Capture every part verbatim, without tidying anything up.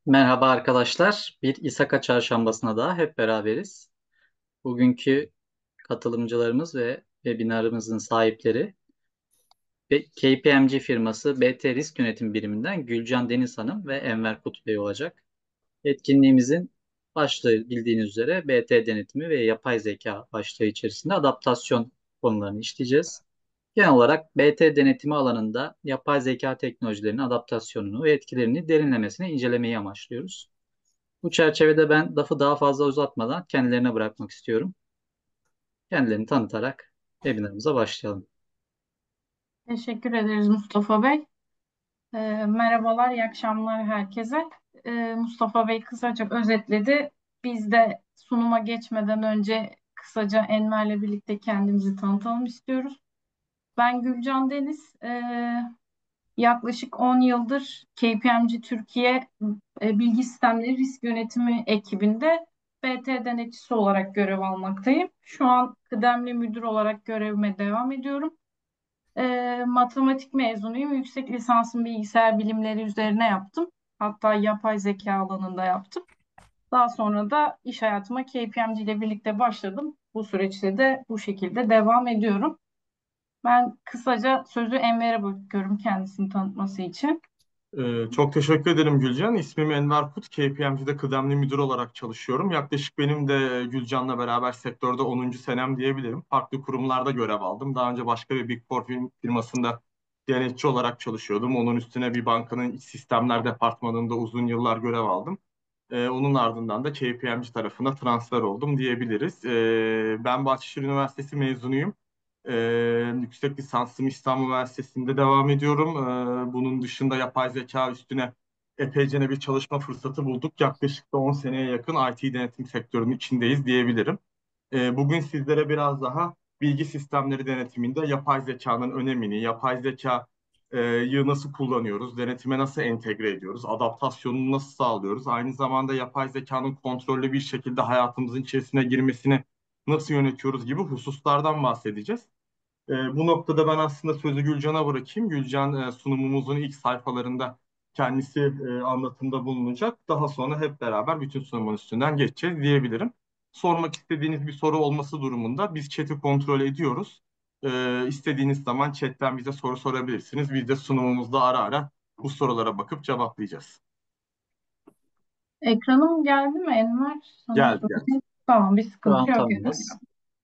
Merhaba arkadaşlar. Bir İSAKA çarşambasına daha hep beraberiz. Bugünkü katılımcılarımız ve webinarımızın sahipleri ve K P M G firması B T Risk Yönetim Biriminden Gülcan Deniz Hanım ve Enver Kut Bey olacak. Etkinliğimizin başlığı bildiğiniz üzere B T denetimi ve yapay zeka başlığı içerisinde adaptasyon konularını işleyeceğiz. Genel olarak B T denetimi alanında yapay zeka teknolojilerinin adaptasyonunu ve etkilerini derinlemesine incelemeyi amaçlıyoruz. Bu çerçevede ben lafı daha fazla uzatmadan kendilerine bırakmak istiyorum. Kendilerini tanıtarak webinarımıza başlayalım. Teşekkür ederiz Mustafa Bey. Ee, merhabalar, iyi akşamlar herkese. Ee, Mustafa Bey kısaca özetledi. Biz de sunuma geçmeden önce kısaca Enver'le birlikte kendimizi tanıtalım istiyoruz. Ben Gülcan Deniz. Ee, yaklaşık on yıldır K P M G Türkiye e, Bilgi Sistemleri Risk Yönetimi ekibinde B T denetçisi olarak görev almaktayım. Şu an kıdemli müdür olarak görevime devam ediyorum. E, matematik mezunuyum. Yüksek lisansımı bilgisayar bilimleri üzerine yaptım. Hatta yapay zeka alanında yaptım. Daha sonra da iş hayatıma K P M G ile birlikte başladım. Bu süreçte de bu şekilde devam ediyorum. Ben kısaca sözü Enver'e bırakıyorum kendisini tanıtması için. Ee, çok teşekkür ederim Gülcan. İsmim Enver Kut. K P M G'de kıdemli müdür olarak çalışıyorum. Yaklaşık benim de Gülcan'la beraber sektörde onuncu senem diyebilirim. Farklı kurumlarda görev aldım. Daha önce başka bir Big Four firm- firmasında denetçi olarak çalışıyordum. Onun üstüne bir bankanın iç sistemler departmanında uzun yıllar görev aldım. Ee, onun ardından da K P M G tarafına transfer oldum diyebiliriz. Ee, ben Bahçeşehir Üniversitesi mezunuyum. Ee, yüksek lisansımı İstanbul Üniversitesi'nde devam ediyorum. Ee, bunun dışında yapay zeka üstüne epeyce bir çalışma fırsatı bulduk. Yaklaşık da on seneye yakın I T denetim sektörünün içindeyiz diyebilirim. Ee, bugün sizlere biraz daha bilgi sistemleri denetiminde yapay zekanın önemini, yapay zekayı nasıl kullanıyoruz, denetime nasıl entegre ediyoruz, adaptasyonunu nasıl sağlıyoruz, aynı zamanda yapay zekanın kontrollü bir şekilde hayatımızın içerisine girmesini nasıl yönetiyoruz gibi hususlardan bahsedeceğiz. E, bu noktada ben aslında sözü Gülcan'a bırakayım. Gülcan e, sunumumuzun ilk sayfalarında kendisi e, anlatımda bulunacak. Daha sonra hep beraber bütün sunumun üstünden geçeceğiz diyebilirim. Sormak istediğiniz bir soru olması durumunda biz chat'i kontrol ediyoruz. E, istediğiniz zaman chat'ten bize soru sorabilirsiniz. Biz de sunumumuzda ara ara bu sorulara bakıp cevaplayacağız. Ekranım geldi mi Enver? Sana Geldi geldi. söyleyeyim. Tamam, bir Şu sıkıntı an yok. tamamız.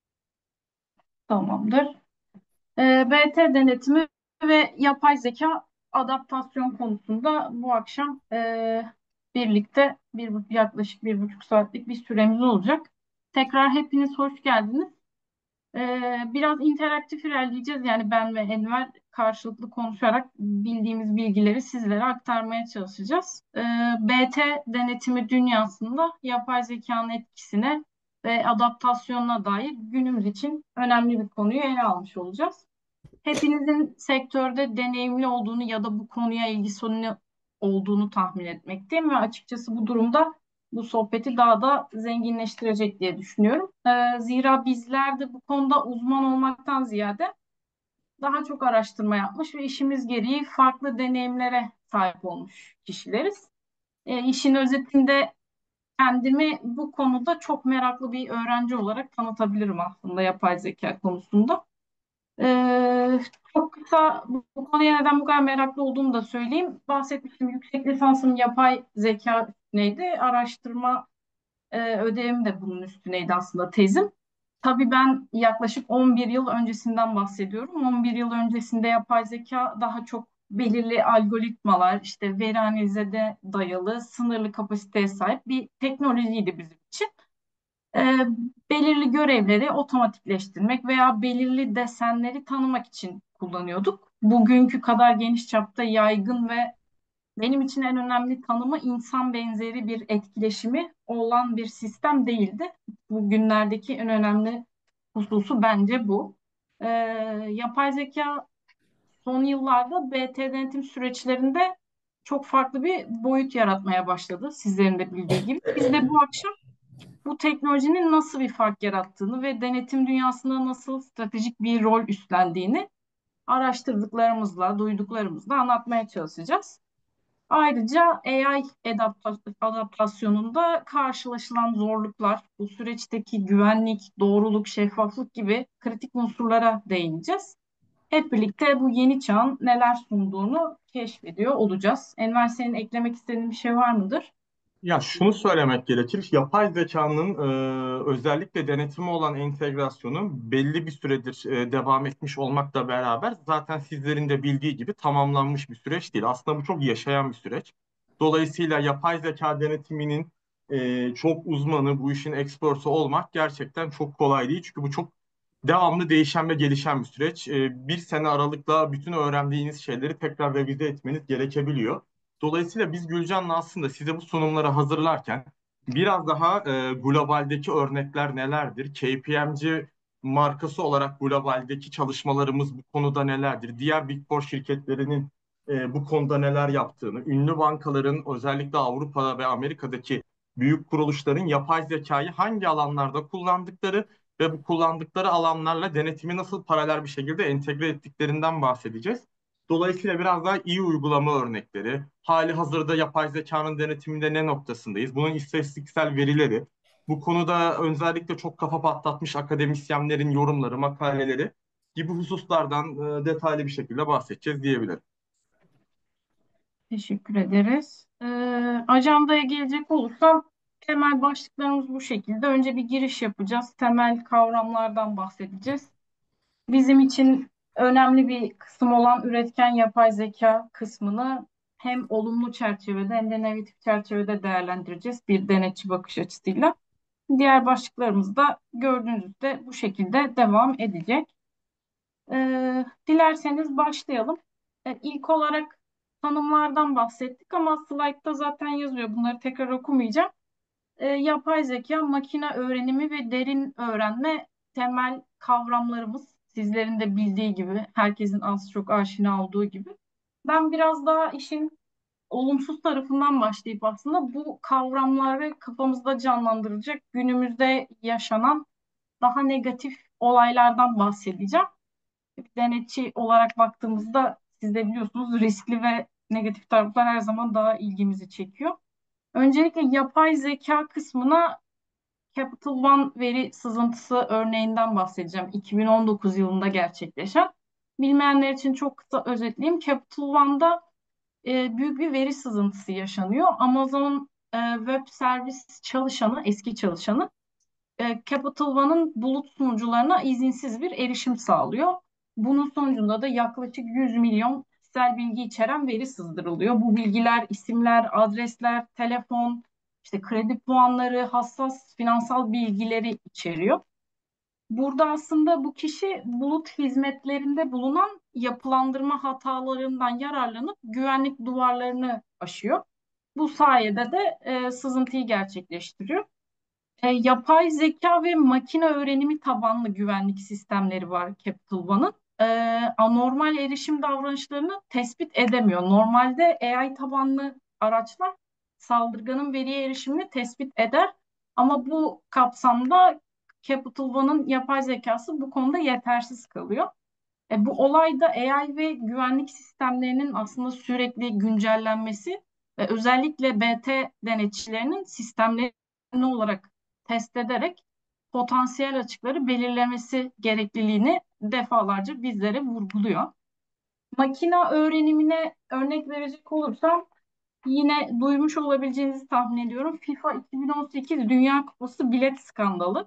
Tamamdır. E, B T denetimi ve yapay zeka adaptasyon konusunda bu akşam e, birlikte bir, bu- yaklaşık bir buçuk saatlik bir süremiz olacak. Tekrar hepiniz hoş geldiniz. E, biraz interaktif ilerleyeceğiz. Yani ben ve Enver karşılıklı konuşarak bildiğimiz bilgileri sizlere aktarmaya çalışacağız. E, B T denetimi dünyasında yapay zekanın etkisine ve adaptasyonuna dair günümüz için önemli bir konuyu ele almış olacağız. Hepinizin sektörde deneyimli olduğunu ya da bu konuya ilgisi olduğunu tahmin etmekteyim ve açıkçası bu durumda bu sohbeti daha da zenginleştirecek diye düşünüyorum. Ee, zira bizler de bu konuda uzman olmaktan ziyade daha çok araştırma yapmış ve işimiz gereği farklı deneyimlere sahip olmuş kişileriz. Ee, işin özetinde kendimi bu konuda çok meraklı bir öğrenci olarak tanıtabilirim aslında yapay zeka konusunda. Ee, çok kısa bu, bu konuya neden bu kadar meraklı olduğumu da söyleyeyim. Bahsetmiştim, yüksek lisansım yapay zeka üstüneydi. Araştırma e, ödevim de bunun üstüneydi aslında, tezim. Tabii ben yaklaşık on bir yıl öncesinden bahsediyorum. on bir yıl öncesinde yapay zeka daha çok belirli algoritmalar, işte veri analize dayalı, sınırlı kapasiteye sahip bir teknolojiydi bizim için. E, belirli görevleri otomatikleştirmek veya belirli desenleri tanımak için kullanıyorduk. Bugünkü kadar geniş çapta yaygın ve benim için en önemli tanımı insan benzeri bir etkileşimi olan bir sistem değildi. Bugünlerdeki en önemli hususu bence bu. E, yapay zeka son yıllarda B T denetim süreçlerinde çok farklı bir boyut yaratmaya başladı. Sizlerin de bildiği gibi. Biz de bu akşam bu teknolojinin nasıl bir fark yarattığını ve denetim dünyasında nasıl stratejik bir rol üstlendiğini araştırdıklarımızla, duyduklarımızla anlatmaya çalışacağız. Ayrıca A I adapta- adaptasyonunda karşılaşılan zorluklar, bu süreçteki güvenlik, doğruluk, şeffaflık gibi kritik unsurlara değineceğiz. Hep birlikte bu yeni çağın neler sunduğunu keşfediyor olacağız. Enver, senin eklemek istediğin bir şey var mıdır? Ya şunu söylemek gerekir. Yapay zekanın e, özellikle denetimi olan entegrasyonu belli bir süredir e, devam etmiş olmakla beraber zaten sizlerin de bildiği gibi tamamlanmış bir süreç değil. Aslında bu çok yaşayan bir süreç. Dolayısıyla yapay zeka denetiminin e, çok uzmanı, bu işin expert'ı olmak gerçekten çok kolay değil. Çünkü bu çok devamlı değişen ve gelişen bir süreç. E, bir sene aralıkla bütün öğrendiğiniz şeyleri tekrar revize etmeniz gerekebiliyor. Dolayısıyla biz Gülcan'la aslında size bu sunumları hazırlarken biraz daha e, globaldeki örnekler nelerdir? K P M G markası olarak globaldeki çalışmalarımız bu konuda nelerdir? Diğer Big Four şirketlerinin e, bu konuda neler yaptığını, ünlü bankaların özellikle Avrupa'da ve Amerika'daki büyük kuruluşların yapay zekayı hangi alanlarda kullandıkları ve bu kullandıkları alanlarla denetimi nasıl paralel bir şekilde entegre ettiklerinden bahsedeceğiz. Dolayısıyla biraz daha iyi uygulama örnekleri, hali hazırda yapay zekanın denetiminde ne noktasındayız, bunun istatistiksel verileri, bu konuda özellikle çok kafa patlatmış akademisyenlerin yorumları, makaleleri gibi hususlardan e, detaylı bir şekilde bahsedeceğiz diyebilirim. Teşekkür ederiz. Ee, ajandaya gelecek olursam temel başlıklarımız bu şekilde. Önce bir giriş yapacağız. Temel kavramlardan bahsedeceğiz. Bizim için önemli bir kısım olan üretken yapay zeka kısmını hem olumlu çerçevede hem de negatif çerçevede değerlendireceğiz bir denetçi bakış açısıyla. Diğer başlıklarımız da gördüğünüz üzere bu şekilde devam edecek. Ee, dilerseniz başlayalım. Ee, ilk olarak tanımlardan bahsettik ama slaytta zaten yazıyor. Bunları tekrar okumayacağım. Ee, yapay zeka, makine öğrenimi ve derin öğrenme temel kavramlarımız. Sizlerin de bildiği gibi, herkesin az çok aşina olduğu gibi. Ben biraz daha işin olumsuz tarafından başlayıp aslında bu kavramları kafamızda canlandıracak günümüzde yaşanan daha negatif olaylardan bahsedeceğim. Bir denetçi olarak baktığımızda siz de biliyorsunuz riskli ve negatif taraflar her zaman daha ilgimizi çekiyor. Öncelikle yapay zeka kısmına Capital One veri sızıntısı örneğinden bahsedeceğim. iki bin on dokuz yılında gerçekleşen. Bilmeyenler için çok kısa özetleyeyim. Capital One'da e, büyük bir veri sızıntısı yaşanıyor. Amazon e, Web Service çalışanı, eski çalışanı e, Capital One'ın bulut sunucularına izinsiz bir erişim sağlıyor. Bunun sonucunda da yaklaşık yüz milyon kişisel bilgi içeren veri sızdırılıyor. Bu bilgiler isimler, adresler, telefon, işte kredi puanları, hassas finansal bilgileri içeriyor. Burada aslında bu kişi bulut hizmetlerinde bulunan yapılandırma hatalarından yararlanıp güvenlik duvarlarını aşıyor. Bu sayede de e, sızıntıyı gerçekleştiriyor. E, yapay zeka ve makine öğrenimi tabanlı güvenlik sistemleri var Capital One'ın. E, anormal erişim davranışlarını tespit edemiyor. Normalde A I tabanlı araçlar saldırganın veriye erişimini tespit eder. Ama bu kapsamda Capital One'ın yapay zekası bu konuda yetersiz kalıyor. E, bu olayda A I ve güvenlik sistemlerinin aslında sürekli güncellenmesi ve özellikle B T denetçilerinin sistemlerini olarak test ederek potansiyel açıkları belirlemesi gerekliliğini defalarca bizlere vurguluyor. Makina öğrenimine örnek verecek olursam yine duymuş olabileceğinizi tahmin ediyorum. FIFA iki bin on sekiz Dünya Kupası bilet skandalı.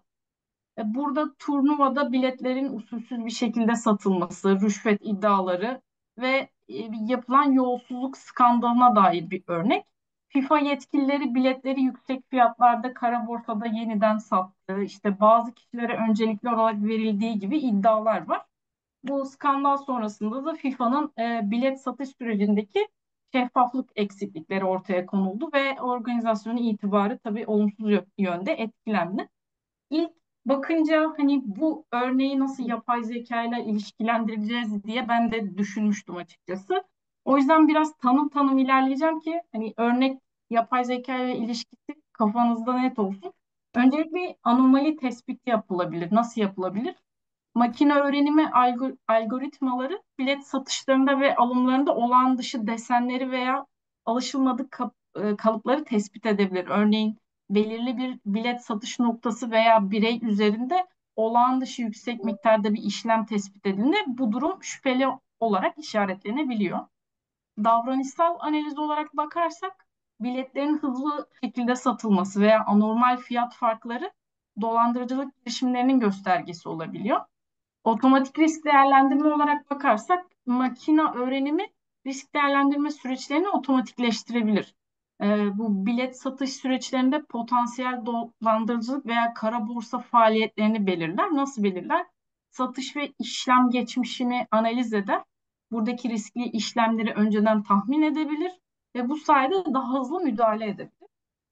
E, Burada turnuvada biletlerin usulsüz bir şekilde satılması, rüşvet iddiaları ve e, yapılan yolsuzluk skandalına dair bir örnek. FIFA yetkilileri biletleri yüksek fiyatlarda kara borsada yeniden sattı. İşte bazı kişilere öncelikli olarak verildiği gibi iddialar var. Bu skandal sonrasında da FIFA'nın e, bilet satış sürecindeki şeffaflık eksiklikleri ortaya konuldu ve organizasyonun itibarı tabii olumsuz yönde etkilendi. İlk bakınca hani bu örneği nasıl yapay zeka ile ilişkilendireceğiz diye ben de düşünmüştüm açıkçası. O yüzden biraz tanım tanım ilerleyeceğim ki hani örnek yapay zeka ile ilişkisi kafanızda net olsun. Öncelikle bir anomali tespiti yapılabilir. Nasıl yapılabilir? Makine öğrenimi algor- algoritmaları bilet satışlarında ve alımlarında olağan dışı desenleri veya alışılmadık kap- e, kalıpları tespit edebilir. Örneğin belirli bir bilet satış noktası veya birey üzerinde olağan dışı yüksek miktarda bir işlem tespit edildiğinde bu durum şüpheli olarak işaretlenebiliyor. Davranışsal analiz olarak bakarsak biletlerin hızlı şekilde satılması veya anormal fiyat farkları dolandırıcılık girişimlerinin göstergesi olabiliyor. Otomatik risk değerlendirme olarak bakarsak makine öğrenimi risk değerlendirme süreçlerini otomatikleştirebilir. Ee, bu bilet satış süreçlerinde potansiyel dolandırıcılık veya kara borsa faaliyetlerini belirler. Nasıl belirler? Satış ve işlem geçmişini analiz eder. Buradaki riskli işlemleri önceden tahmin edebilir ve bu sayede daha hızlı müdahale edebilir.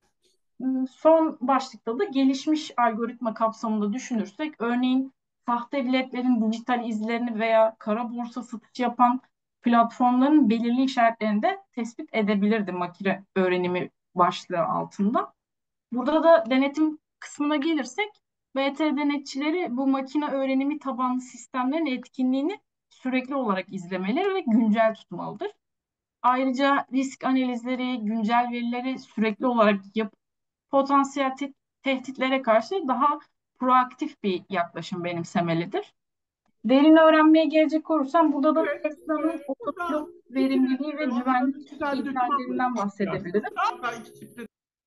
Son başlıkta da gelişmiş algoritma kapsamında düşünürsek, örneğin sahte biletlerin dijital izlerini veya kara borsa satışı yapan platformların belirli işaretlerini de tespit edebilirdi makine öğrenimi başlığı altında. Burada da denetim kısmına gelirsek, B T denetçileri bu makine öğrenimi tabanlı sistemlerin etkinliğini sürekli olarak izlemeleri ve güncel tutmalıdır. Ayrıca risk analizleri, güncel verileri sürekli olarak yapıp potansiyel te- tehditlere karşı daha proaktif bir yaklaşım benimsemelidir. Derin öğrenmeye gelecek olursam burada da Evet, Tesla'nın e, otopilot burada iki verimliliği ve aslında güvenlik güzel bir döküman ihlallerinden yani. bahsedebilirim. Hatta iki çifte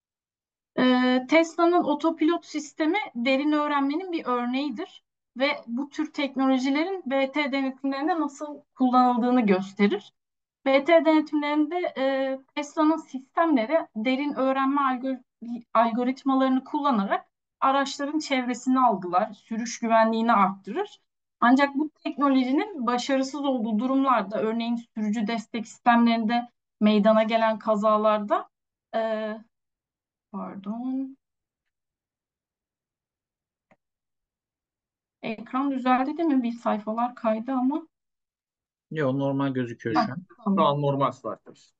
Ee, Tesla'nın otopilot sistemi derin öğrenmenin bir örneğidir ve bu tür teknolojilerin B T denetimlerinde nasıl kullanıldığını gösterir. B T denetimlerinde e, Tesla'nın sistemleri derin öğrenme algor- algoritmalarını kullanarak araçların çevresini algılar, sürüş güvenliğini arttırır. Ancak bu teknolojinin başarısız olduğu durumlarda, örneğin sürücü destek sistemlerinde meydana gelen kazalarda, e, pardon, ekran düzeldi değil mi? Bir sayfalar kaydı ama. Yok, normal gözüküyor Heh, şu an. Şu tamam. an normal slide'dayız.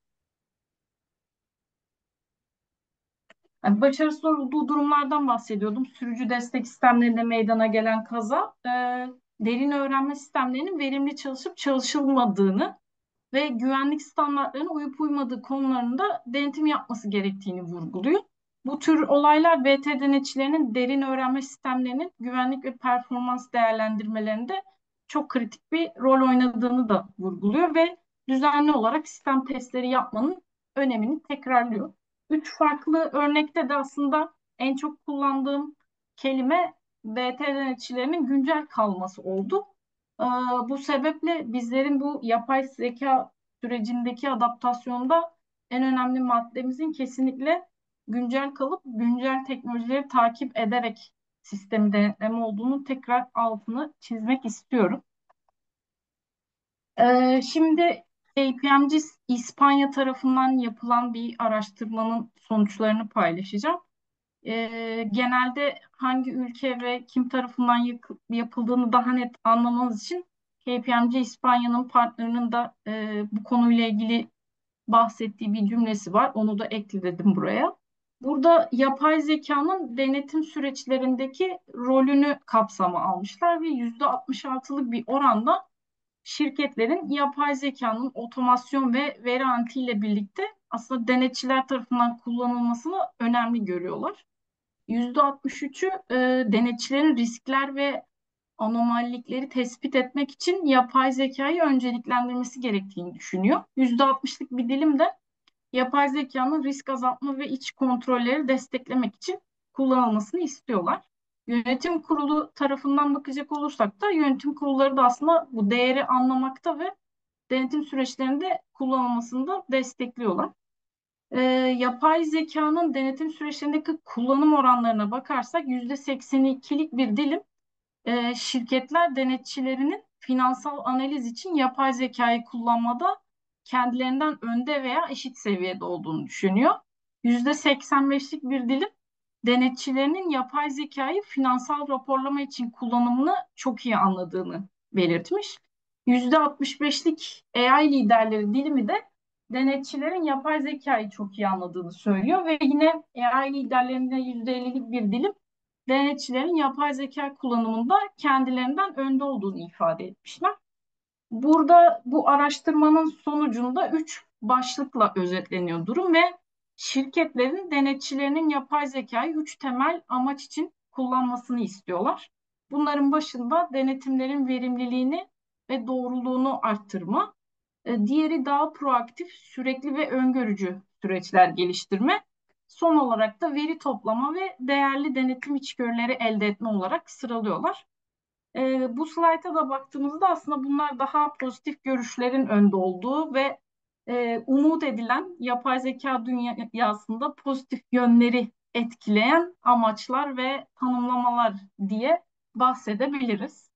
Yani başarısız olduğu durumlardan bahsediyordum. Sürücü destek sistemlerinde meydana gelen kaza, e, derin öğrenme sistemlerinin verimli çalışıp çalışılmadığını ve güvenlik standartlarına uyup uymadığı konularında denetim yapması gerektiğini vurguluyor. Bu tür olaylar B T denetçilerinin derin öğrenme sistemlerinin güvenlik ve performans değerlendirmelerinde çok kritik bir rol oynadığını da vurguluyor ve düzenli olarak sistem testleri yapmanın önemini tekrarlıyor. Üç farklı örnekte de aslında en çok kullandığım kelime B T denetçilerinin güncel kalması oldu. Ee, Bu sebeple bizlerin bu yapay zeka sürecindeki adaptasyonda en önemli maddemizin kesinlikle güncel kalıp güncel teknolojileri takip ederek sistemi denetleme olduğunu tekrar altını çizmek istiyorum. Ee, şimdi K P M G İspanya tarafından yapılan bir araştırmanın sonuçlarını paylaşacağım. Ee, genelde hangi ülke ve kim tarafından yak- yapıldığını daha net anlamanız için K P M G İspanya'nın partnerinin de e, bu konuyla ilgili bahsettiği bir cümlesi var. Onu da ekledim buraya. Burada yapay zekanın denetim süreçlerindeki rolünü kapsama almışlar ve yüzde altmış altılık bir oranda şirketlerin yapay zekanın otomasyon ve veri analitiğiyle birlikte aslında denetçiler tarafından kullanılmasını önemli görüyorlar. yüzde altmış üçü e, denetçilerin riskler ve anomalilikleri tespit etmek için yapay zekayı önceliklendirmesi gerektiğini düşünüyor. yüzde altmışlık bir dilim de yapay zekanın risk azaltma ve iç kontrolleri desteklemek için kullanılmasını istiyorlar. Yönetim kurulu tarafından bakacak olursak da yönetim kurulları da aslında bu değeri anlamakta ve denetim süreçlerinde kullanılmasını da destekliyorlar. Ee, Yapay zekanın denetim süreçlerindeki kullanım oranlarına bakarsak yüzde seksen ikilik bir dilim e, şirketler denetçilerinin finansal analiz için yapay zekayı kullanmada kendilerinden önde veya eşit seviyede olduğunu düşünüyor. yüzde seksen beşlik bir dilim denetçilerinin yapay zekayı finansal raporlama için kullanımını çok iyi anladığını belirtmiş. yüzde altmış beşlik A I liderleri dilimi de denetçilerin yapay zekayı çok iyi anladığını söylüyor ve yine A I liderlerinde yüzde ellilik bir dilim denetçilerin yapay zeka kullanımında kendilerinden önde olduğunu ifade etmişler. Burada bu araştırmanın sonucunda üç başlıkla özetleniyor durum ve şirketlerin denetçilerinin yapay zekayı üç temel amaç için kullanmasını istiyorlar. Bunların başında denetimlerin verimliliğini ve doğruluğunu arttırma, e, diğeri daha proaktif, sürekli ve öngörücü süreçler geliştirme. Son olarak da veri toplama ve değerli denetim içgörüleri elde etme olarak sıralıyorlar. E, bu slayta da baktığımızda aslında bunlar daha pozitif görüşlerin önde olduğu ve e, umut edilen yapay zeka dünyasında pozitif yönleri etkileyen amaçlar ve tanımlamalar diye bahsedebiliriz.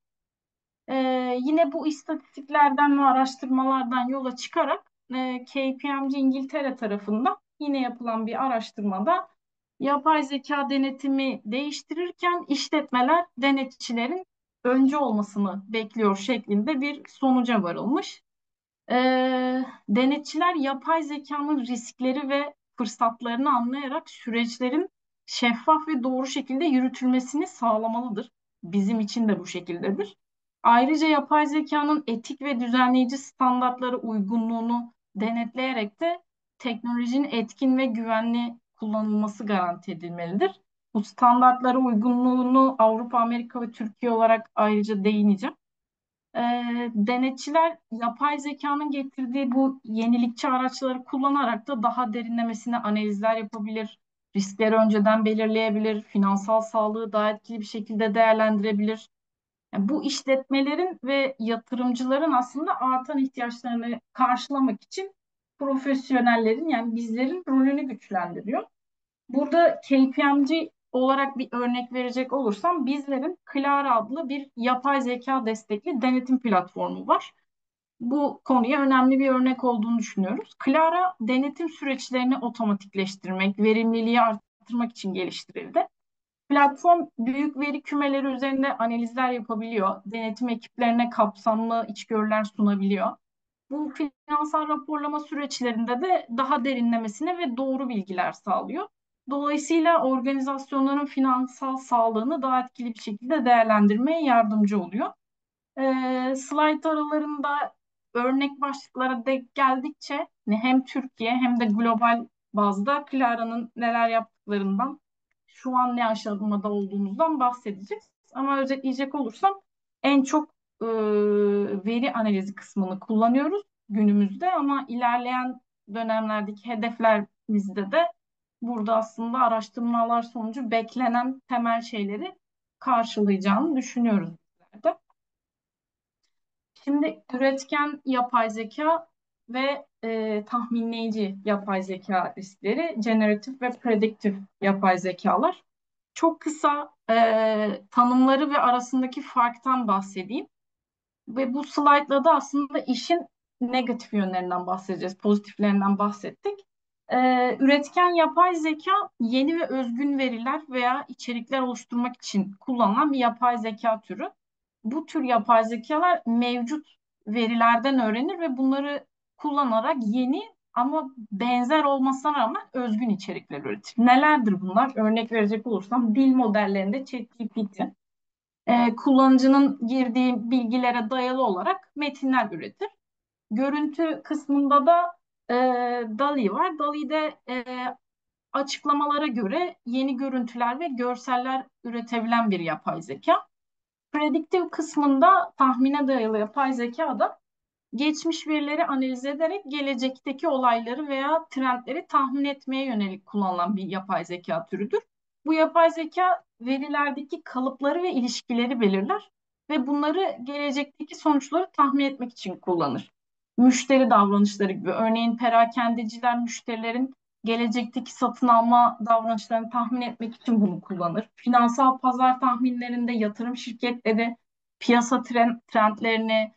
Ee, yine bu istatistiklerden ve araştırmalardan yola çıkarak e, K P M G İngiltere tarafından yine yapılan bir araştırmada yapay zeka denetimi değiştirirken işletmeler denetçilerin önce olmasını bekliyor şeklinde bir sonuca varılmış. Ee, denetçiler yapay zekanın riskleri ve fırsatlarını anlayarak süreçlerin şeffaf ve doğru şekilde yürütülmesini sağlamalıdır. Bizim için de bu şekildedir. Ayrıca yapay zekanın etik ve düzenleyici standartlara uygunluğunu denetleyerek de teknolojinin etkin ve güvenli kullanılması garanti edilmelidir. Bu standartlara uygunluğunu Avrupa, Amerika ve Türkiye olarak ayrıca değineceğim. E, denetçiler yapay zekanın getirdiği bu yenilikçi araçları kullanarak da daha derinlemesine analizler yapabilir, riskleri önceden belirleyebilir, finansal sağlığı daha etkili bir şekilde değerlendirebilir. Yani bu işletmelerin ve yatırımcıların aslında artan ihtiyaçlarını karşılamak için profesyonellerin yani bizlerin rolünü güçlendiriyor. Burada K P M G olarak bir örnek verecek olursam bizlerin Clara adlı bir yapay zeka destekli denetim platformu var. Bu konuya önemli bir örnek olduğunu düşünüyoruz. Clara denetim süreçlerini otomatikleştirmek, verimliliği arttırmak için geliştirildi. Platform büyük veri kümeleri üzerinde analizler yapabiliyor, denetim ekiplerine kapsamlı içgörüler sunabiliyor. Bu finansal raporlama süreçlerinde de daha derinlemesine ve doğru bilgiler sağlıyor. Dolayısıyla organizasyonların finansal sağlığını daha etkili bir şekilde değerlendirmeye yardımcı oluyor. Ee, slide aralarında örnek başlıklara denk geldikçe hani hem Türkiye hem de global bazda Clara'nın neler yaptıklarından, şu an ne aşamada olduğumuzdan bahsedeceğiz. Ama özetleyecek olursam en çok e, veri analizi kısmını kullanıyoruz günümüzde ama ilerleyen dönemlerdeki hedeflerimizde de burada aslında araştırmalar sonucu beklenen temel şeyleri karşılayacağını düşünüyoruz bizler. Şimdi üretken yapay zeka ve e, tahminleyici yapay zeka riskleri, generatif ve prediktif yapay zekalar. Çok kısa e, tanımları ve arasındaki farktan bahsedeyim. Ve bu slaytla da aslında işin negatif yönlerinden bahsedeceğiz, pozitiflerinden bahsettik. Ee, üretken yapay zeka yeni ve özgün veriler veya içerikler oluşturmak için kullanılan bir yapay zeka türü. Bu tür yapay zekalar mevcut verilerden öğrenir ve bunları kullanarak yeni ama benzer olmasına rağmen özgün içerikler üretir. Nelerdir bunlar? Örnek verecek olursam dil modellerinde ChatGPT, e, kullanıcının girdiği bilgilere dayalı olarak metinler üretir. Görüntü kısmında da e, DALL-E var. DALL-E'de e, açıklamalara göre yeni görüntüler ve görseller üretebilen bir yapay zeka. Prediktif kısmında tahmine dayalı yapay zeka da geçmiş verileri analiz ederek gelecekteki olayları veya trendleri tahmin etmeye yönelik kullanılan bir yapay zeka türüdür. Bu yapay zeka verilerdeki kalıpları ve ilişkileri belirler ve bunları gelecekteki sonuçları tahmin etmek için kullanır. Müşteri davranışları gibi, örneğin perakendeciler müşterilerin gelecekteki satın alma davranışlarını tahmin etmek için bunu kullanır. Finansal pazar tahminlerinde yatırım şirketleri piyasa trendlerini,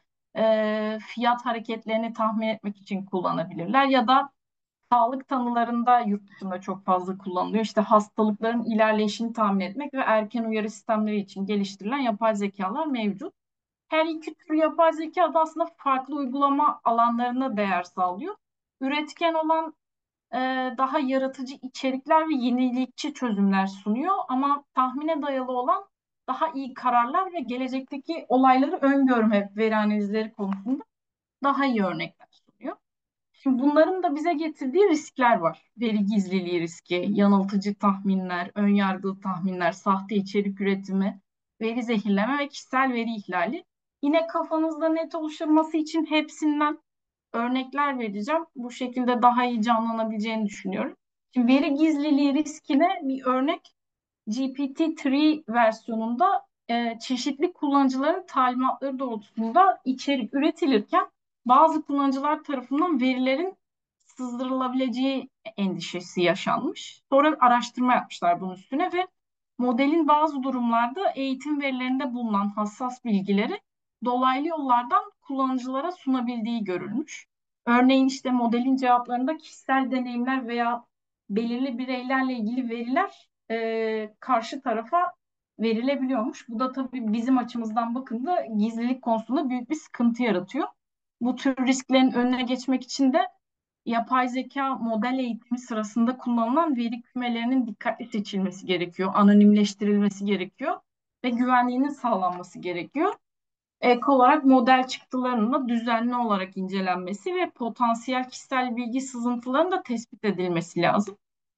e, fiyat hareketlerini tahmin etmek için kullanabilirler ya da sağlık tanılarında yurt dışında çok fazla kullanılıyor. İşte hastalıkların ilerleyişini tahmin etmek ve erken uyarı sistemleri için geliştirilen yapay zekalar mevcut. Her iki tür yapay zeka da aslında farklı uygulama alanlarına değer sağlıyor. Üretken olan e, daha yaratıcı içerikler ve yenilikçi çözümler sunuyor ama tahmine dayalı olan daha iyi kararlar ve gelecekteki olayları öngörme veri analizleri konusunda daha iyi örnekler sunuyor. Şimdi bunların da bize getirdiği riskler var. Veri gizliliği riski, yanıltıcı tahminler, önyargılı tahminler, sahte içerik üretimi, veri zehirleme ve kişisel veri ihlali. Yine kafanızda net oluşturması için hepsinden örnekler vereceğim. Bu şekilde daha iyi canlanabileceğini düşünüyorum. Şimdi veri gizliliği riskine bir örnek G P T üç versiyonunda e, çeşitli kullanıcıların talimatları doğrultusunda içerik üretilirken bazı kullanıcılar tarafından verilerin sızdırılabileceği endişesi yaşanmış. Sonra araştırma yapmışlar bunun üstüne ve modelin bazı durumlarda eğitim verilerinde bulunan hassas bilgileri dolaylı yollardan kullanıcılara sunabildiği görülmüş. Örneğin işte modelin cevaplarında kişisel deneyimler veya belirli bireylerle ilgili veriler e, karşı tarafa verilebiliyormuş. Bu da tabii bizim açımızdan bakınca gizlilik konusunda büyük bir sıkıntı yaratıyor. Bu tür risklerin önüne geçmek için de yapay zeka model eğitimi sırasında kullanılan veri kümelerinin dikkatli seçilmesi gerekiyor, anonimleştirilmesi gerekiyor ve güvenliğinin sağlanması gerekiyor. Ek olarak model çıktılarının da düzenli olarak incelenmesi ve potansiyel kişisel bilgi sızıntılarının da tespit edilmesi lazım.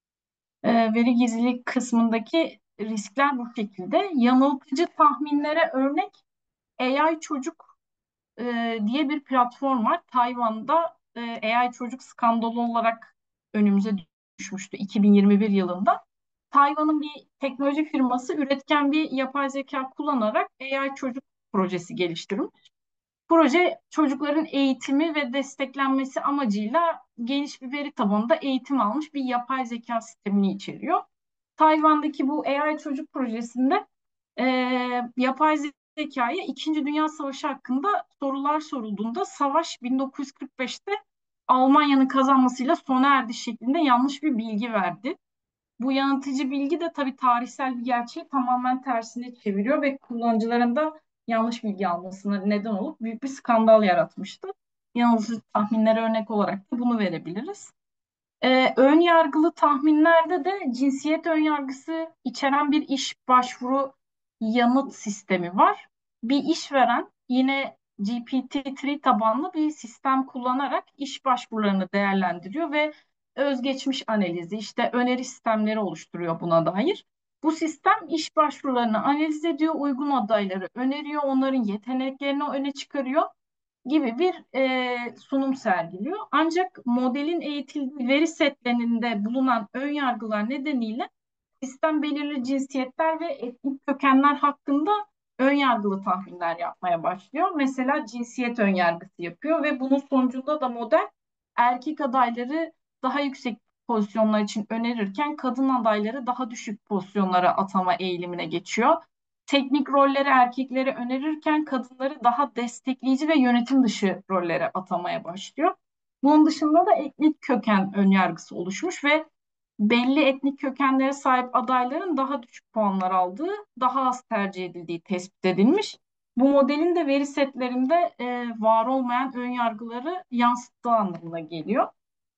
E, veri gizlilik kısmındaki riskler bu şekilde. Yanıltıcı tahminlere örnek A I Çocuk e, diye bir platform var. Tayvan'da e, A I çocuk skandalı olarak önümüze düşmüştü iki bin yirmi bir yılında. Tayvan'ın bir teknoloji firması üretken bir yapay zeka kullanarak A I çocuk projesi geliştirmiş. Proje çocukların eğitimi ve desteklenmesi amacıyla geniş bir veri tabanında eğitim almış bir yapay zeka sistemini içeriyor. Tayvan'daki bu A I çocuk projesinde e, yapay zekaya İkinci Dünya Savaşı hakkında sorular sorulduğunda savaş bin dokuz yüz kırk beşte Almanya'nın kazanmasıyla sona erdi şeklinde yanlış bir bilgi verdi. Bu yanıltıcı bilgi de tabii tarihsel bir gerçeği tamamen tersine çeviriyor ve kullanıcıların da yanlış bilgi almasına neden olup büyük bir skandal yaratmıştı. Yanıltıcı tahminlere örnek olarak da bunu verebiliriz. Ee, ön yargılı tahminlerde de cinsiyet önyargısı içeren bir iş başvuru yanıt sistemi var. Bir işveren yine G P T üç tabanlı bir sistem kullanarak iş başvurularını değerlendiriyor ve özgeçmiş analizi, işte öneri sistemleri oluşturuyor buna dair. Bu sistem iş başvurularını analiz ediyor, uygun adayları öneriyor, onların yeteneklerini öne çıkarıyor gibi bir e, sunum sergiliyor. Ancak modelin eğitildiği veri setlerinde bulunan ön yargılar nedeniyle sistem belirli cinsiyetler ve etnik kökenler hakkında ön yargılı tahminler yapmaya başlıyor. Mesela cinsiyet ön yargısı yapıyor ve bunun sonucunda da model erkek adayları daha yüksek pozisyonlar için önerirken kadın adayları daha düşük pozisyonlara atama eğilimine geçiyor. Teknik rolleri erkeklere önerirken kadınları daha destekleyici ve yönetim dışı rollere atamaya başlıyor. Bunun dışında da etnik köken önyargısı oluşmuş ve belli etnik kökenlere sahip adayların daha düşük puanlar aldığı, daha az tercih edildiği tespit edilmiş. Bu modelin de veri setlerinde e, var olmayan ön yargıları yansıttığı anlamına geliyor.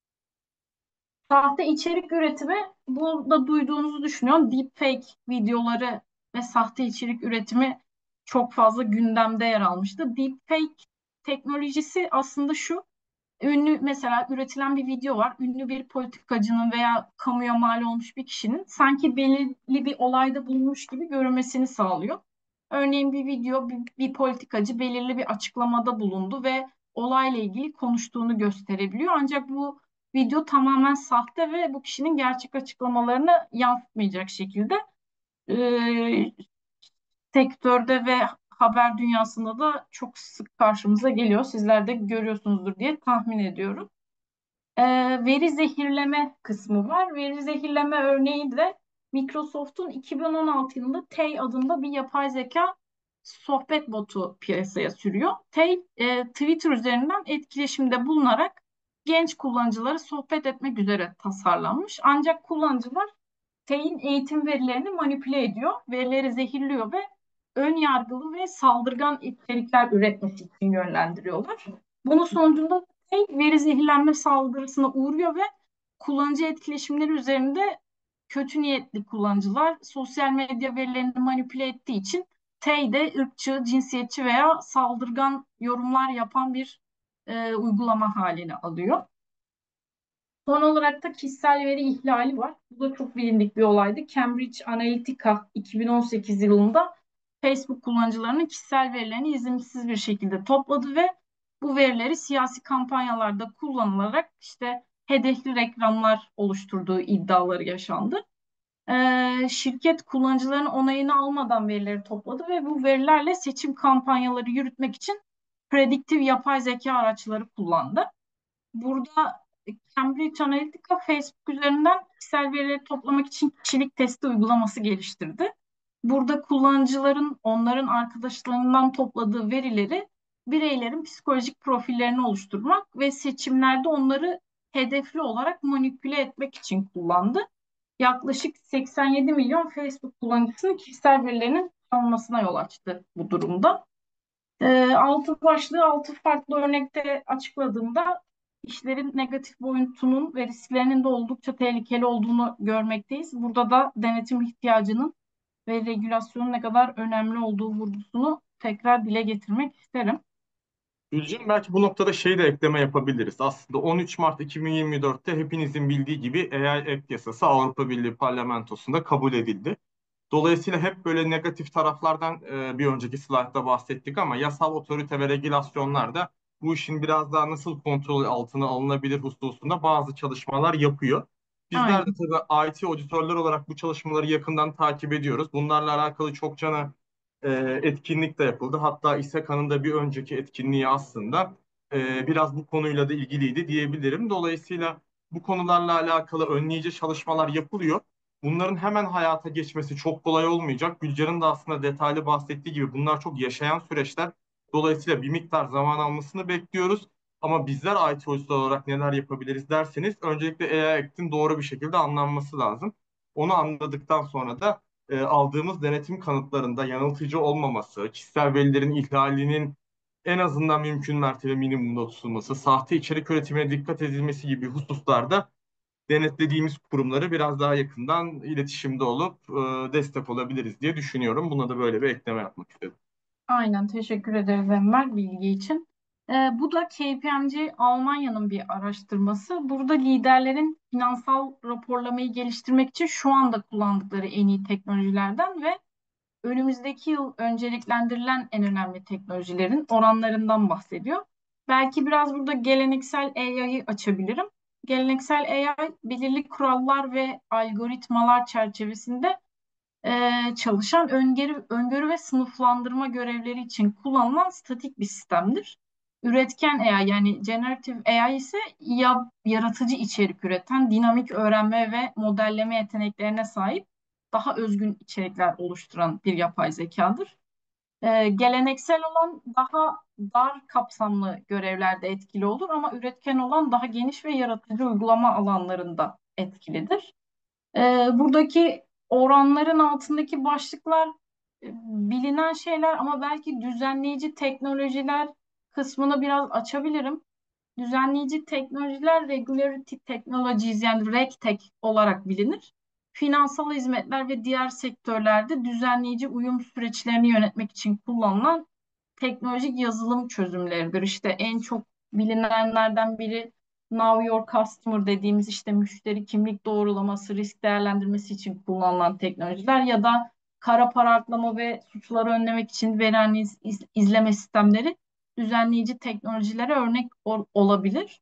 Sahte içerik üretimi, bu da duyduğunuzu düşünüyorum. Deepfake videoları ve sahte içerik üretimi çok fazla gündemde yer almıştı. Deepfake teknolojisi aslında şu: ünlü, mesela üretilen bir video var. Ünlü bir politikacının veya kamuya mal olmuş bir kişinin sanki belirli bir olayda bulunmuş gibi görünmesini sağlıyor. Örneğin bir video, bir, bir politikacı belirli bir açıklamada bulundu ve olayla ilgili konuştuğunu gösterebiliyor. Ancak bu video tamamen sahte ve bu kişinin gerçek açıklamalarını yansıtmayacak şekilde e, sektörde ve haber dünyasında da çok sık karşımıza geliyor. Sizler de görüyorsunuzdur diye tahmin ediyorum. Ee, veri zehirleme kısmı var. Veri zehirleme örneği de Microsoft'un iki bin on altı yılında Tay adında bir yapay zeka sohbet botu piyasaya sürüyor. Tay, e, Twitter üzerinden etkileşimde bulunarak genç kullanıcıları sohbet etmek üzere tasarlanmış. Ancak kullanıcılar Tay'in eğitim verilerini manipüle ediyor, verileri zehirliyor ve ön yargılı ve saldırgan içerikler üretmesi için yönlendiriyorlar. Bunun sonucunda Tay veri zehirlenme saldırısına uğruyor ve kullanıcı etkileşimleri üzerinde kötü niyetli kullanıcılar sosyal medya verilerini manipüle ettiği için Tay de ırkçı, cinsiyetçi veya saldırgan yorumlar yapan bir e, uygulama halini alıyor. Son olarak da kişisel veri ihlali var. Bu da çok bilindik bir olaydı. Cambridge Analytica iki bin on sekiz yılında Facebook kullanıcılarının kişisel verilerini izinsiz bir şekilde topladı ve bu verileri siyasi kampanyalarda kullanılarak işte hedefli reklamlar oluşturduğu iddiaları yaşandı. Ee, şirket kullanıcıların onayını almadan verileri topladı ve bu verilerle seçim kampanyaları yürütmek için prediktif yapay zeka araçları kullandı. Burada Cambridge Analytica Facebook üzerinden kişisel verileri toplamak için kişilik testi uygulaması geliştirdi. Burada kullanıcıların onların arkadaşlarından topladığı verileri bireylerin psikolojik profillerini oluşturmak ve seçimlerde onları hedefli olarak manipüle etmek için kullandı. Yaklaşık seksen yedi milyon Facebook kullanıcısının kişisel verilerinin çalınmasına yol açtı bu durumda. E, altı başlığı altı farklı örnekte açıkladığımda işlerin negatif boyutunun ve risklerinin de oldukça tehlikeli olduğunu görmekteyiz. Burada da denetim ihtiyacının ve regülasyonun ne kadar önemli olduğu vurgusunu tekrar dile getirmek isterim. Gülcan, belki bu noktada şey de ekleme yapabiliriz. Aslında on üç Mart iki bin yirmi dörtte hepinizin bildiği gibi A I Act yasası Avrupa Birliği Parlamentosu'nda kabul edildi. Dolayısıyla hep böyle negatif taraflardan e, bir önceki slaytta bahsettik ama yasal otorite ve regülasyonlar da bu işin biraz daha nasıl kontrol altına alınabilir hususunda bazı çalışmalar yapıyor. Bizler de Aynen. tabii I T auditörler olarak bu çalışmaları yakından takip ediyoruz. Bunlarla alakalı çok cana e, etkinlik de yapıldı. Hatta İSEKA'nın da bir önceki etkinliği aslında e, biraz bu konuyla da ilgiliydi diyebilirim. Dolayısıyla bu konularla alakalı önleyici çalışmalar yapılıyor. Bunların hemen hayata geçmesi çok kolay olmayacak. Gülcan'ın da aslında detaylı bahsettiği gibi bunlar çok yaşayan süreçler. Dolayısıyla bir miktar zaman almasını bekliyoruz. Ama bizler I T auditör olarak neler yapabiliriz derseniz öncelikle A I Act'in doğru bir şekilde anlanması lazım. Onu anladıktan sonra da e, aldığımız denetim kanıtlarında yanıltıcı olmaması, kişisel verilerin ihlalinin en azından mümkün mertebe minimumda tutulması, sahte içerik üretimine dikkat edilmesi gibi hususlarda denetlediğimiz kurumları biraz daha yakından iletişimde olup e, destek olabiliriz diye düşünüyorum. Buna da böyle bir ekleme yapmak istedim. Aynen, teşekkür ederiz Enver bilgi için. Ee, bu da K P M G Almanya'nın bir araştırması. Burada liderlerin finansal raporlamayı geliştirmek için şu anda kullandıkları en iyi teknolojilerden ve önümüzdeki yıl önceliklendirilen en önemli teknolojilerin oranlarından bahsediyor. Belki biraz burada geleneksel A I'yı açabilirim. Geleneksel A I belirli kurallar ve algoritmalar çerçevesinde e, çalışan öngörü, öngörü ve sınıflandırma görevleri için kullanılan statik bir sistemdir. Üretken A I yani generative A I ise ya, yaratıcı içerik üreten, dinamik öğrenme ve modelleme yeteneklerine sahip daha özgün içerikler oluşturan bir yapay zekadır. Ee, geleneksel olan daha dar kapsamlı görevlerde etkili olur ama üretken olan daha geniş ve yaratıcı uygulama alanlarında etkilidir. Ee, buradaki oranların altındaki başlıklar e, bilinen şeyler ama belki düzenleyici teknolojiler kısmını biraz açabilirim. Düzenleyici teknolojiler Regulatory Technologies yani RegTech olarak bilinir. Finansal hizmetler ve diğer sektörlerde düzenleyici uyum süreçlerini yönetmek için kullanılan teknolojik yazılım çözümleridir. İşte en çok bilinenlerden biri Know Your Customer dediğimiz işte müşteri kimlik doğrulaması, risk değerlendirmesi için kullanılan teknolojiler ya da kara para aklama ve suçları önlemek için veri analiz iz- izleme sistemleri düzenleyici teknolojilere örnek ol- olabilir.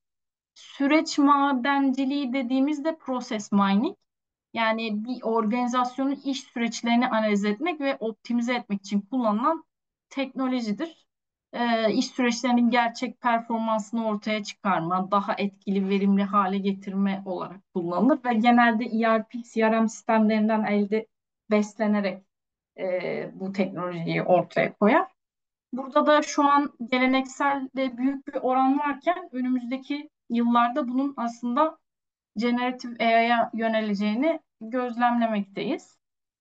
Süreç madenciliği dediğimizde process mining yani bir organizasyonun iş süreçlerini analiz etmek ve optimize etmek için kullanılan teknolojidir. Ee, iş süreçlerinin gerçek performansını ortaya çıkarma, daha etkili, verimli hale getirme olarak kullanılır ve genelde E R P, C R M sistemlerinden elde beslenerek e, bu teknolojiyi ortaya koyar. Burada da şu an gelenekselde büyük bir oran varken önümüzdeki yıllarda bunun aslında generatif A I'ya yöneleceğini gözlemlemekteyiz.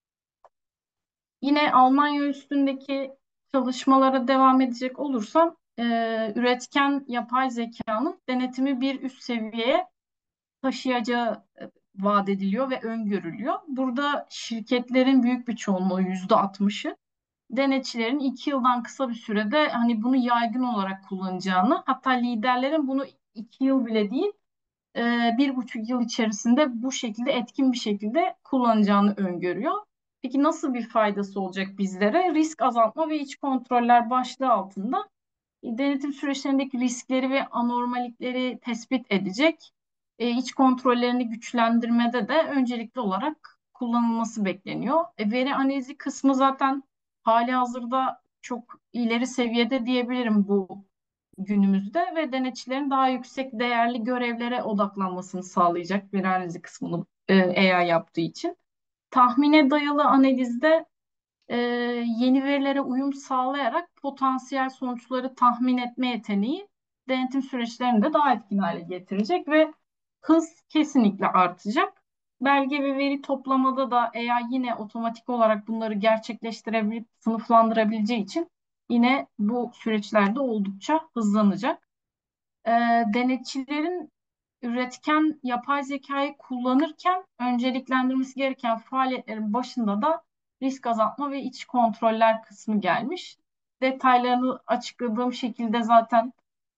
Yine Almanya üstündeki çalışmalara devam edecek olursam, e, üretken yapay zekanın denetimi bir üst seviyeye taşıyacağı e, vaat ediliyor ve öngörülüyor. Burada şirketlerin büyük bir çoğunluğu yüzde altmışı denetçilerin iki yıldan kısa bir sürede hani bunu yaygın olarak kullanacağını, hatta liderlerin bunu iki yıl bile değil e, bir buçuk yıl içerisinde bu şekilde etkin bir şekilde kullanacağını öngörüyor. Peki nasıl bir faydası olacak bizlere? Risk azaltma ve iç kontroller başlığı altında denetim süreçlerindeki riskleri ve anormallikleri tespit edecek. E, iç kontrollerini güçlendirmede de öncelikli olarak kullanılması bekleniyor. E, veri analizi kısmı zaten hali hazırda çok ileri seviyede diyebilirim bu günümüzde ve denetçilerin daha yüksek değerli görevlere odaklanmasını sağlayacak veri analizi kısmını e, A I yaptığı için. Tahmine dayalı analizde e, yeni verilere uyum sağlayarak potansiyel sonuçları tahmin etme yeteneği denetim süreçlerini de daha etkin hale getirecek ve hız kesinlikle artacak. Belge ve veri toplamada da A I yine otomatik olarak bunları gerçekleştirebilip sınıflandırabileceği için yine bu süreçlerde oldukça hızlanacak. E, denetçilerin üretken yapay zekayı kullanırken önceliklendirmesi gereken faaliyetlerin başında da risk azaltma ve iç kontroller kısmı gelmiş. Detaylarını açıkladığım şekilde zaten